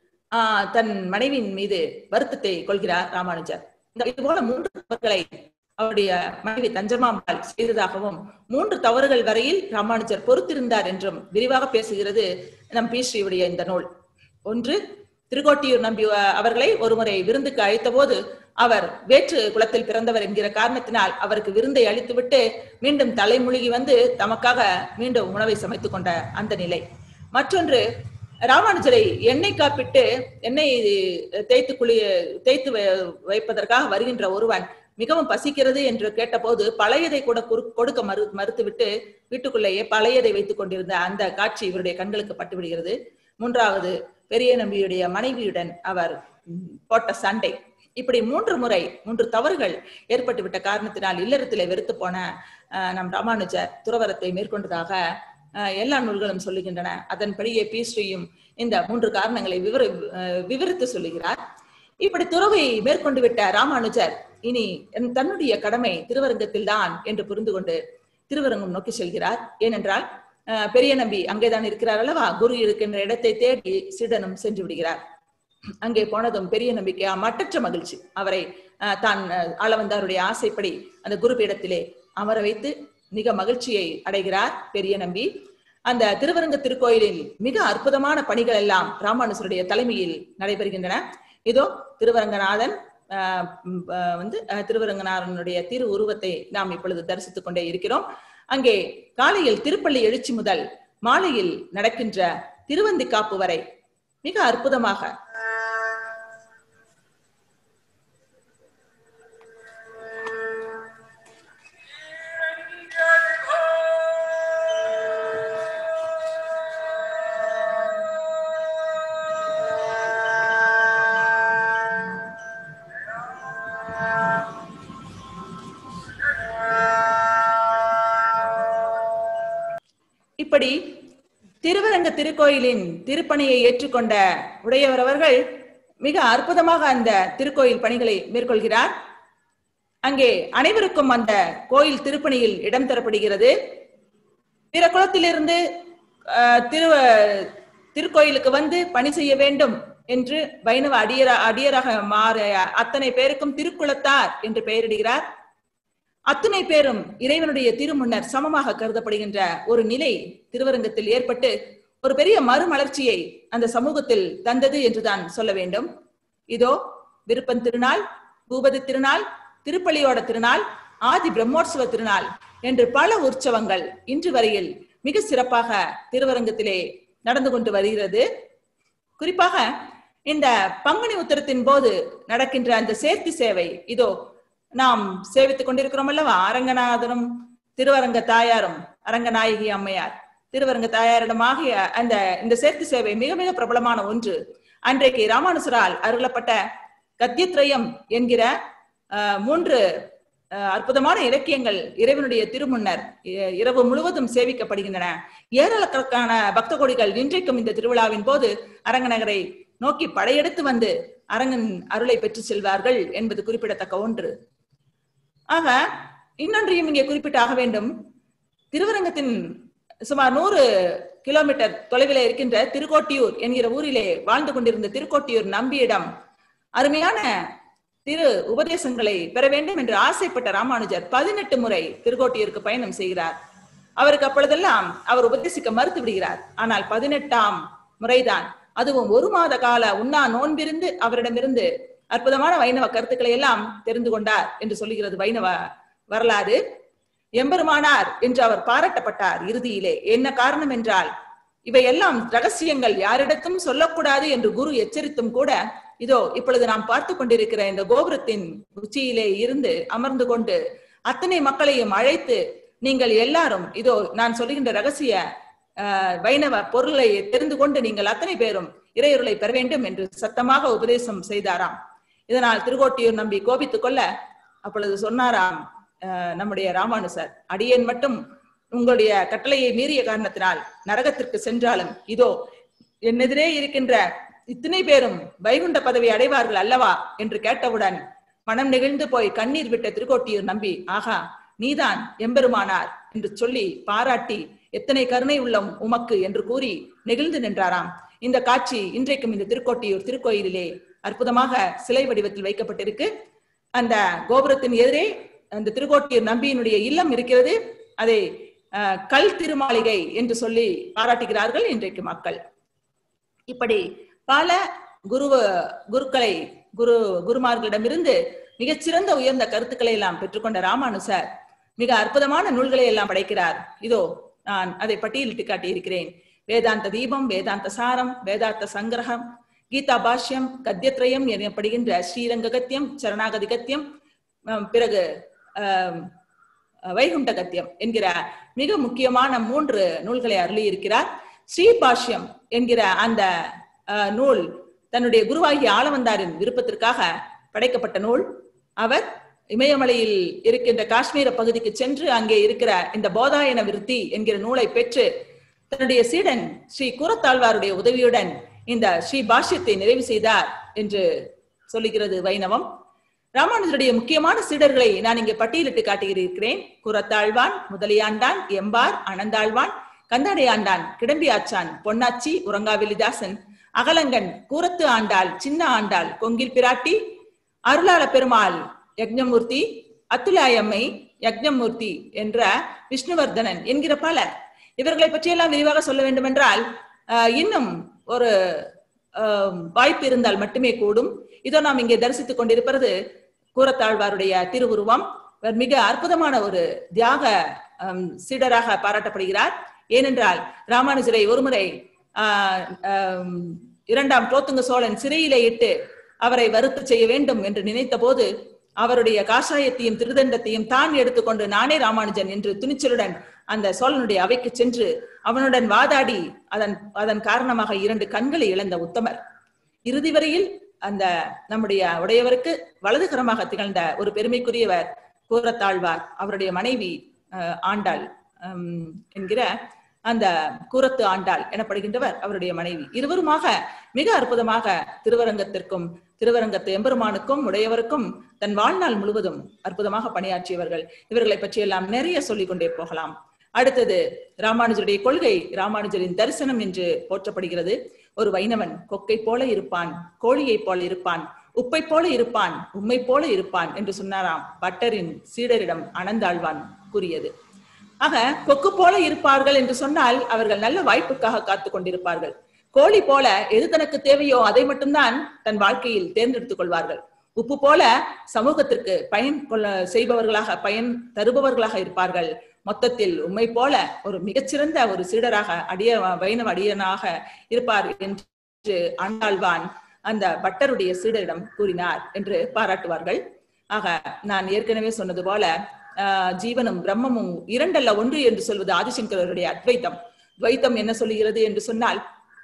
தன் மனைவியின் மீது வருத்தத்தை கொள்கிறார் ராமானுஜர். இது போல 3 தவறுகளை அவருடைய மனைவி தஞ்சமாம்பாள் செய்ததாகவும் 3 தவறுகள் வரையில் ராமானுஜர் பொறுத்திருந்தார் என்றும் விரிவாக பேசுகிறது நம் ஸ்ரீயுடைய இந்த நூல். 1, திருக்கோட்டியூர் நம்பி அவர்களை ஒருமுறை விருந்துக்கு அழைத்த போது அவர் வேற்று குலத்தில் பிறந்தவர் என்கிற காரணத்தினால் அவருக்கு விருந்தை அளித்துவிட்டு மீண்டும் தலைமுழுகி தமக்காக மீண்டும் உணவை சமைத்துக் கொண்ட அந்த நிலை. மற்றொன்று, ராமானுஜரை எண்ணெய் காப்பிட்டு எண்ணெய் தேய்த்து வைப்பதற்காக வருகின்ற ஒருவன் மிகவும் பசிக்கிறது என்று கேட்டபோது பழையதை கூட கொடுக்க மறுத்துவிட்டு வீட்டுக்குள்ளேயே பழையதை வைத்துக் கொண்டிருந்த அந்த காட்சி இவருடைய கண்களுக்கு பட்டு விடுகிறது. மூன்றாவது, பெரிய நம்பியுடைய மனைவியுடன் அவர் போட்ட சண்டை. இப்படி 3 தவறுகள் ஏற்பட்டு விட்ட காரணத்தினால் இல்லறத்திலே வெறுத்து போன நம் ராமானுஜர் துறவரத்தை மேற்கொண்டதாக எல்லா நூல்களும் சொல்லுகின்றன. அதன்படியே பீஸ்ரீயும் இந்த 3 காரணங்களை விவரித்து சொல்லுகிறார். இப்படி துறவை மேற்கொண்டு விட்ட ராமானுஜர் இனி தன்னுடைய கடமை திருவரங்கத்தில் தான் என்று புரிந்து கொண்டு திருவரங்கம் நோக்கி செல்கிறார். ஏனென்றால் பெரிய நம்பி அங்கேதான் இருக்கிறார் அல்லவா, குரு இருக்கின்ற இடத்தை தேடி சீடனும் சென்று விடுகிறார். அங்கே போனதும் பெரிய நம்பிக்கை மட்டற்ற மகிழ்ச்சி. அவரை தான் ஆளவந்தாருடைய ஆசைப்படி அந்த குரு பீடத்திலே அமர வைத்து மிக மகிழ்ச்சியை அடைகிறார் பெரிய நம்பி. அந்த திருவரங்க திருக்கோயிலில் மிக அற்புதமான பணிகள் எல்லாம் ராமானுஜருடைய தலைமையில் நடைபெறுகின்றன. இதோ திருவரங்கநாதன் திருவரங்கநாதனுடைய திரு உருவத்தை நாம் இப்பொழுது தரிசித்துக் கொண்டே இருக்கிறோம். அங்கே காலையில் திருப்பள்ளி எழுச்சி முதல் மாலையில் நடக்கின்ற திருவந்தி காப்பு வரை மிக அற்புதமாக இப்படி திருவரங்க திருக்கோயிலின் திருப்பணியை ஏற்றுக்கொண்ட உடையவர் அவர்கள் மிக அற்புதமாக அந்த திருக்கோயில் பணிகளை மேற்கொள்கிறார். அங்கே அனைவருக்கும் அந்த கோயில் திருப்பணியில் இடம் தரப்படுகிறது. பிற குலத்திலிருந்து திருக்கோயிலுக்கு வந்து பணி செய்ய வேண்டும் என்று வைணவ அடியராக மாறிய அத்தனை பேருக்கும் திருக்குலத்தார் என்று பெயரிடுகிறார். அத்தனை பேரும் இறைவனுடைய திருமுன்னர் சமமாக கருதப்படுகின்ற ஒரு நிலை திருவரங்கத்தில் ஏற்பட்டு ஒரு பெரிய மறுமலர்ச்சியை அந்த சமூகத்தில் தந்தது என்றுதான் சொல்ல வேண்டும். இதோ விருப்பன் திருநாள், பூபதி திருநாள், திருப்பள்ளியோட திருநாள், ஆதி பிரம்மோற்சவ திருநாள் என்று பல உற்சவங்கள் இன்று வரையில் மிக சிறப்பாக திருவரங்கத்திலே நடந்து கொண்டு வருகிறது. குறிப்பாக இந்த பங்குனி உத்திரத்தின் போது நடக்கின்ற அந்த சேர்த்தி சேவை இதோ நாம் சேவித்துக் கொண்டிருக்கிறோம் அல்லவா. அரங்கநாதரும் திருவரங்க தாயாரும் அரங்கநாயகி அம்மையார் திருவரங்க தாயாரிடமாகிய இந்த சேர்த்து சேவை மிக மிக பிரபலமான ஒன்று. அன்றைக்கு ராமானுஜரால் அருளப்பட்ட கத்தியத்ரயம் என்கிற 3 அற்புதமான இலக்கியங்கள் இறைவனுடைய திருமுன்னர் இரவு முழுவதும் சேவிக்கப்படுகின்றன. ஏராளக்கணக்கான பக்த கோடிகள் இன்றைக்கும் இந்த திருவிழாவின் போது அரங்கநகரை நோக்கி படையெடுத்து வந்து அரங்கன் அருளை பெற்று செல்வார்கள் என்பது குறிப்பிடத்தக்க ஒன்று. ஆக இன்னொன்றையும் இங்கே குறிப்பிட்டாக வேண்டும். திருவரங்கத்தின் சுமார் 100 கிலோமீட்டர் தொலைவில் இருக்கின்ற திருக்கோட்டியூர் என்கிற ஊரிலே வாழ்ந்து கொண்டிருந்த திருக்கோட்டியூர் நம்பியிடம் அருமையான திரு உபதேசங்களை பெற வேண்டும் என்று ஆசைப்பட்ட ராமானுஜர் 18 முறை திருக்கோட்டியூருக்கு பயணம் செய்கிறார். அவருக்கு அப்பொழுதெல்லாம் அவர் உபதேசிக்க மறுத்து விடுகிறார். ஆனால் 18ஆம் முறைதான், அதுவும் 1 மாத கால உண்ணா நோன்பிருந்து அவரிடமிருந்து அற்புதமான வைணவ கருத்துக்களை எல்லாம் தெரிந்து கொண்டார் என்று சொல்லுகிறது வைணவ வரலாறு. எம்பெருமானார் என்று அவர் பாராட்டப்பட்டார் இறுதியிலே. என்ன காரணம் என்றால், இவையெல்லாம் ரகசியங்கள், யாரிடத்தும் சொல்லக்கூடாது என்று குரு எச்சரித்தும் கூட இதோ இப்பொழுது நாம் பார்த்து கொண்டிருக்கிற இந்த கோபுரத்தின் உச்சியிலே இருந்து அமர்ந்து கொண்டு அத்தனை மக்களையும் அழைத்து, நீங்கள் எல்லாரும் இதோ நான் சொல்லுகின்ற ரகசிய வைணவ பொருளை தெரிந்து கொண்டு நீங்கள் அத்தனை பேரும் இறையொருளை பெற வேண்டும் என்று சத்தமாக உபதேசம் செய்தாராம். இதனால் திருக்கோட்டியூர் நம்பி கோபித்துக் கொள்ள அப்பொழுது சொன்னாராம் நம்முடைய ராமானுஜர், அடியேன் மட்டும் உங்களுடைய கட்டளையை மீறிய காரணத்தினால் நரகத்திற்கு சென்றாலும் இதோ என்னெதிரே இருக்கின்ற இத்தனை பேரும் வைகுண்ட பதவி அடைவார்கள் அல்லவா என்று கேட்டவுடன் மனம் நெகிழ்ந்து போய் கண்ணீர் விட்ட திருக்கோட்டியூர் நம்பி, ஆகா நீதான் எம்பெருமானார் என்று சொல்லி பாராட்டி, எத்தனை கருணை உள்ளம் உமக்கு என்று கூறி நெகிழ்ந்து நின்றாராம். இந்த காட்சி இன்றைக்கும் இந்த திருக்கோட்டியூர் திருக்கோயிலிலே அற்புதமாக சிலை வடிவத்தில் வைக்கப்பட்டிருக்கு. அந்த கோபுரத்தின் எதிரே அந்த திருக்கோட்டியூர் நம்பியினுடைய இல்லம் இருக்கிறது. அதை கல் திருமாளிகை என்று சொல்லி பாராட்டுகிறார்கள் இன்றைக்கு மக்கள். இப்படி பல குருமார்களிடமிருந்து மிகச்சிறந்த உயர்ந்த கருத்துக்களை எல்லாம் பெற்றுக்கொண்ட ராமானுஜர் மிக அற்புதமான நூல்களை எல்லாம் படைக்கிறார். இதோ நான் அதை பட்டியலிட்டு காட்டியிருக்கிறேன். வேதாந்த தீபம், வேதாந்த சாரம், வேதாந்த சங்கிரகம், கீதா பாஷ்யம், கத்தியத்ரயம் எனப்படுகின்ற ஸ்ரீரங்க கத்தியம், சரணாகதி கத்தியம், பிறகு வைகுண்ட கத்தியம் என்கிற மிக முக்கியமான 3 நூல்களை அருளி இருக்கிறார். ஸ்ரீ பாஷ்யம் என்கிற அந்த நூல் தன்னுடைய குருவாகிய ஆளவந்தாரின் விருப்பத்திற்காக படைக்கப்பட்ட நூல். அவர் இமயமலையில் இருக்கின்ற காஷ்மீர பகுதிக்கு சென்று அங்கே இருக்கிற இந்த போதாயன விருத்தி என்கிற நூலை பெற்று தன்னுடைய சீடன் ஸ்ரீ கூரத்தாழ்வாருடைய உதவியுடன் இந்த ஸ்ரீ பாஷ்யத்தை நிறைவு செய்தார் என்று சொல்லுகிறது வைணவம். ராமானுஜருடைய முக்கியமான சீடர்களை நான் இங்கே பட்டியலிட்டு காட்டியிருக்கிறேன். கூரத்தாழ்வான், முதலியாண்டான், எம்பார், அனந்தாழ்வான், கந்தாடையாண்டான், கிடம்பி ஆச்சான், பொன்னாச்சி, உறங்காவெளிதாசன், அகலங்கன், கூரத்து ஆண்டாள், சின்ன ஆண்டாள், கொங்கில் பிராட்டி, அருளாள பெருமாள், யக்ஞமூர்த்தி, அத்துலாயம்மை, யக்ஞமூர்த்தி என்ற விஷ்ணுவர்தனன் என்கிற பலர். இவர்களை பற்றியெல்லாம் விரிவாக சொல்ல வேண்டும் என்றால் இன்னும் ஒரு வாய்ப்பு இருந்தால் மட்டுமே கூடும். இதோ நாம் இங்கே தரிசித்துக் கொண்டிருப்பது கூரத்தாழ்வாருடைய திருவுருவம். மிக அற்புதமான ஒரு தியாக சீடராக பாராட்டப்படுகிறார். ஏனென்றால் ராமானுஜரை ஒருமுறை 2ஆம் குலோத்துங்க சோழன் சிறையிலே இட்டு அவரை வருத்த செய்ய வேண்டும் என்று நினைத்த போது அவருடைய காஷாயத்தையும் திருதண்டத்தையும் தான் எடுத்துக்கொண்டு நானே ராமானுஜன் என்று துணிச்சலுடன் அந்த சோழனுடைய அவைக்கு சென்று அவனுடன் வாதாடி அதன் காரணமாக 2 கண்களை இழந்த உத்தமர். இறுதி வரையில் அந்த நம்முடைய உடையவருக்கு வலதுகரமாக திகழ்ந்த ஒரு பெருமைக்குரியவர் கூரத்தாழ்வார். அவருடைய மனைவி ஆண்டாள் என்கிற அந்த கூரத்து ஆண்டாள் எனப்படுகின்றவர் அவருடைய மனைவி. இருவருமாக மிக அற்புதமாக திருவரங்கத்திற்கும் திருவரங்கத்து எம்பெருமானுக்கும் உடையவருக்கும் தன் வாழ்நாள் முழுவதும் அற்புதமாக பணியாற்றியவர்கள். இவர்களை பற்றியெல்லாம் நிறைய சொல்லிக் கொண்டே போகலாம். அடுத்தது ராமானுஜருடைய கொள்கை, ராமானுஜரின் தரிசனம் என்று போற்றப்படுகிறது. ஒரு வைணவன் கொக்கை போல இருப்பான், கோழியை போல இருப்பான், உப்பை போல இருப்பான், உம்மை போல இருப்பான் என்று சொன்னாராம் பட்டரின் சீடரிடம் அனந்தாழ்வான் கூறியது. ஆக கொக்கு போல இருப்பார்கள் என்று சொன்னால் அவர்கள் நல்ல வாய்ப்புக்காக காத்து கொண்டிருப்பார்கள். கோழி போல எது தனக்கு தேவையோ அதை மட்டும்தான் தன் வாழ்க்கையில் தேர்ந்தெடுத்துக் கொள்வார்கள். உப்பு போல சமூகத்திற்கு பயன் செய்பவர்களாக, பயன் தருபவர்களாக இருப்பார்கள். மொத்தத்தில் உம்மை போல ஒரு மிகச்சிறந்த ஒரு சீடராக வைணவ அடியனாக இருப்பார் என்று ஆண்டாழ்வான் அந்த பட்டருடைய சீடரிடம் கூறினார் என்று பாராட்டுவார்கள். ஆக நான் ஏற்கனவே சொன்னது போல ஜீவனும் பிரம்மமும் 2 அல்ல 1 என்று சொல்வது ஆதிசங்கரருடைய அத்வைத்தம். துவைத்தம் என்ன சொல்லுகிறது என்று சொன்னால்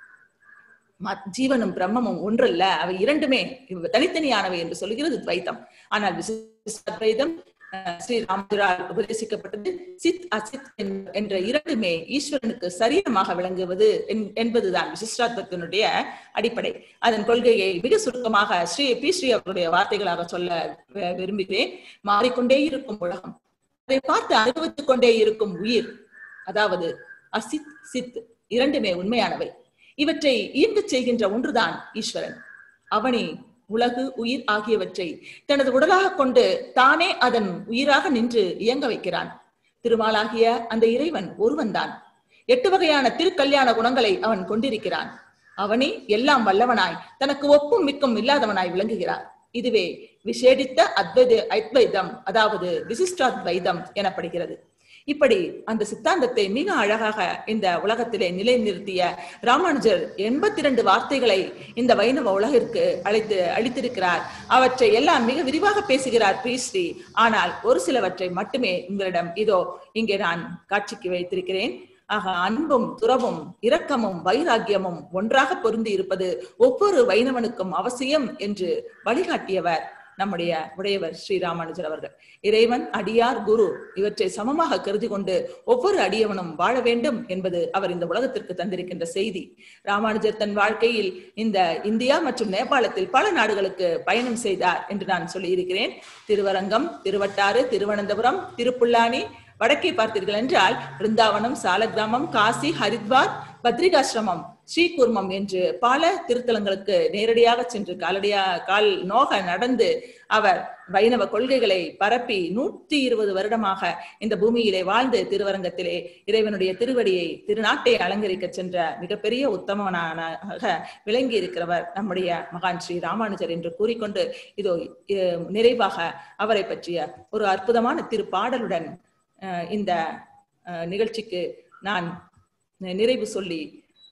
ஜீவனும் பிரம்மமும் ஒன்றல்ல, அவை 2மே தனித்தனியானவை என்று சொல்லுகிறது துவைத்தம். ஆனால் விசிஷ்டாத்வைதம் ஸ்ரீ ராமனுஜரால் உபதேசிக்கப்பட்டது சித் அசித் என்ற 2மே ஈஸ்வரனுக்கு சரீரமாக விளங்குவது என்பதுதான் விசிஷ்டாத்வத்தினுடைய அடிப்படை. அதன் கொள்கையை மிக சுருக்கமாக ஸ்ரீ அவருடைய வார்த்தைகளாக சொல்ல விரும்புகிறேன். மாறிக்கொண்டே இருக்கும் உலகம், அதை பார்த்து அனுபவித்துக் கொண்டே இருக்கும் உயிர், அதாவது அசித் சித் 2மே உண்மையானவை. இவற்றை இயங்கச் செய்கின்ற ஒன்றுதான் ஈஸ்வரன். அவனே உலகு உயிர் ஆகியவற்றை தனது உடலாக கொண்டு தானே அதன் உயிராக நின்று இயங்க வைக்கிறான். திருமாலாகிய அந்த இறைவன் ஒருவன்தான். 8 வகையான திருக்கல்யாண குணங்களை அவன் கொண்டிருக்கிறான். அவனே எல்லாம் வல்லவனாய் தனக்கு ஒப்பும் மிக்கும் இல்லாதவனாய் விளங்குகிறார். இதுவே விசேடித்த அத்வைதம், அதாவது விசிஷ்டாத்வைதம் எனப்படுகிறது. இப்படி அந்த சித்தாந்தத்தை மிக அழகாக இந்த உலகத்திலே நிலைநிறுத்திய ராமானுஜர் 82 வார்த்தைகளை இந்த வைணவ உலகிற்கு அளித்திருக்கிறார். அவற்றை எல்லாம் மிக விரிவாக பேசுகிறார் ஸ்ரீ. ஆனால் ஒரு சிலவற்றை மட்டுமே உங்களிடம் இதோ இங்கே நான் காட்சிக்கு வைத்திருக்கிறேன். ஆக அன்பும் துறவும் இரக்கமும் வைராக்கியமும் ஒன்றாக பொருந்தி இருப்பது ஒவ்வொரு வைணவனுக்கும் அவசியம் என்று வழிகாட்டியவர் நம்முடைய உடையவர் ஸ்ரீ ராமானுஜர் அவர்கள். இறைவன், அடியார், குரு இவற்றை சமமாக கருதி கொண்டு ஒவ்வொரு அடியவனும் வாழ வேண்டும் என்பது அவர் இந்த உலகத்திற்கு தந்திருக்கின்ற செய்தி. ராமானுஜர் தன் வாழ்க்கையில் இந்த இந்தியா மற்றும் நேபாளத்தில் பல நாடுகளுக்கு பயணம் செய்தார் என்று நான் சொல்லியிருக்கிறேன். திருவரங்கம், திருவட்டாறு, திருவனந்தபுரம், திருப்புல்லானி, வடக்கே பார்த்தீர்கள் என்றால் பிருந்தாவனம், சாலக்கிராமம், காசி, ஹரித்வார், பத்ரிகாசிரமம், ஸ்ரீகூர்மம் என்று பல திருத்தலங்களுக்கு நேரடியாக சென்று கால் நோக நடந்து அவர் வைணவ கொள்கைகளை பரப்பி 120 வருடமாக இந்த பூமியிலே வாழ்ந்து திருவரங்கத்திலே இறைவனுடைய திருவடியை, திருநாட்டை அலங்கரிக்க சென்ற மிகப்பெரிய உத்தமனாக விளங்கி இருக்கிறவர் நம்முடைய மகான் ஸ்ரீ ராமானுஜர் என்று கூறிக்கொண்டு இதோ நிறைவாக அவரை பற்றிய ஒரு அற்புதமான திருப்பாடலுடன் இந்த நிகழ்ச்சிக்கு நான் நிறைவு சொல்லி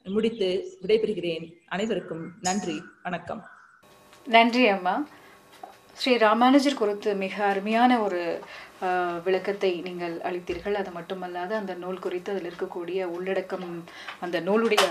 முடித்து விடைபெறுகிறேன். அனைவருக்கும் நன்றி, வணக்கம். நன்றி அம்மா. ஸ்ரீ ராமானுஜர் குறித்து மிக அருமையான ஒரு விளக்கத்தை நீங்கள் அளித்தீர்கள். அது மட்டுமல்லாது அந்த நூல் குறித்து அதில் இருக்கக்கூடிய உள்ளடக்கம், அந்த நூலுடைய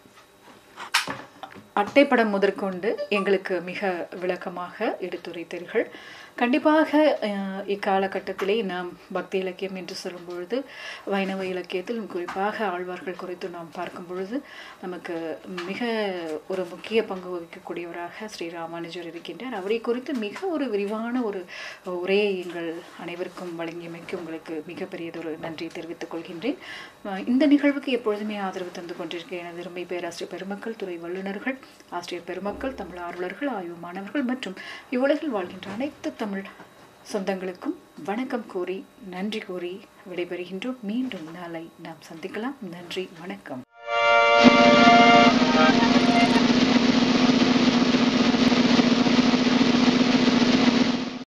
அட்டைப்படம் முதற்கொண்டு எங்களுக்கு மிக விளக்கமாக எடுத்துரைத்தீர்கள். கண்டிப்பாக இக்காலகட்டத்திலே நாம் பக்தி இலக்கியம் என்று சொல்லும் பொழுது, வைணவ இலக்கியத்தில் குறிப்பாக ஆழ்வார்கள் குறித்து நாம் பார்க்கும் பொழுது நமக்கு மிக ஒரு முக்கிய பங்கு வகிக்கக்கூடியவராக ஸ்ரீ ராமானுஜர் இருக்கின்றார். அவரை குறித்து மிக ஒரு விரிவான ஒரு உரையை எங்கள் அனைவருக்கும் வழங்கியமைக்கு உங்களுக்கு மிகப்பெரியதொரு நன்றியை தெரிவித்துக் கொள்கின்றேன். இந்த நிகழ்வுக்கு எப்பொழுதுமே ஆதரவு தந்து கொண்டிருக்க எனது அருமை பேராசிரியர் பெருமக்கள், துறை வல்லுநர்கள், ஆசிரியர் பெருமக்கள், தமிழ் ஆர்வலர்கள், ஆய்வு மாணவர்கள் மற்றும் இவ்வுலகில் வாழ்கின்ற அனைத்து தமிழ் சொந்தங்களுக்கும் வணக்கம் கூறி நன்றி கூறி விடைபெறுகின்றோம். மீண்டும் நாளை நாம் சந்திக்கலாம். நன்றி, வணக்கம்.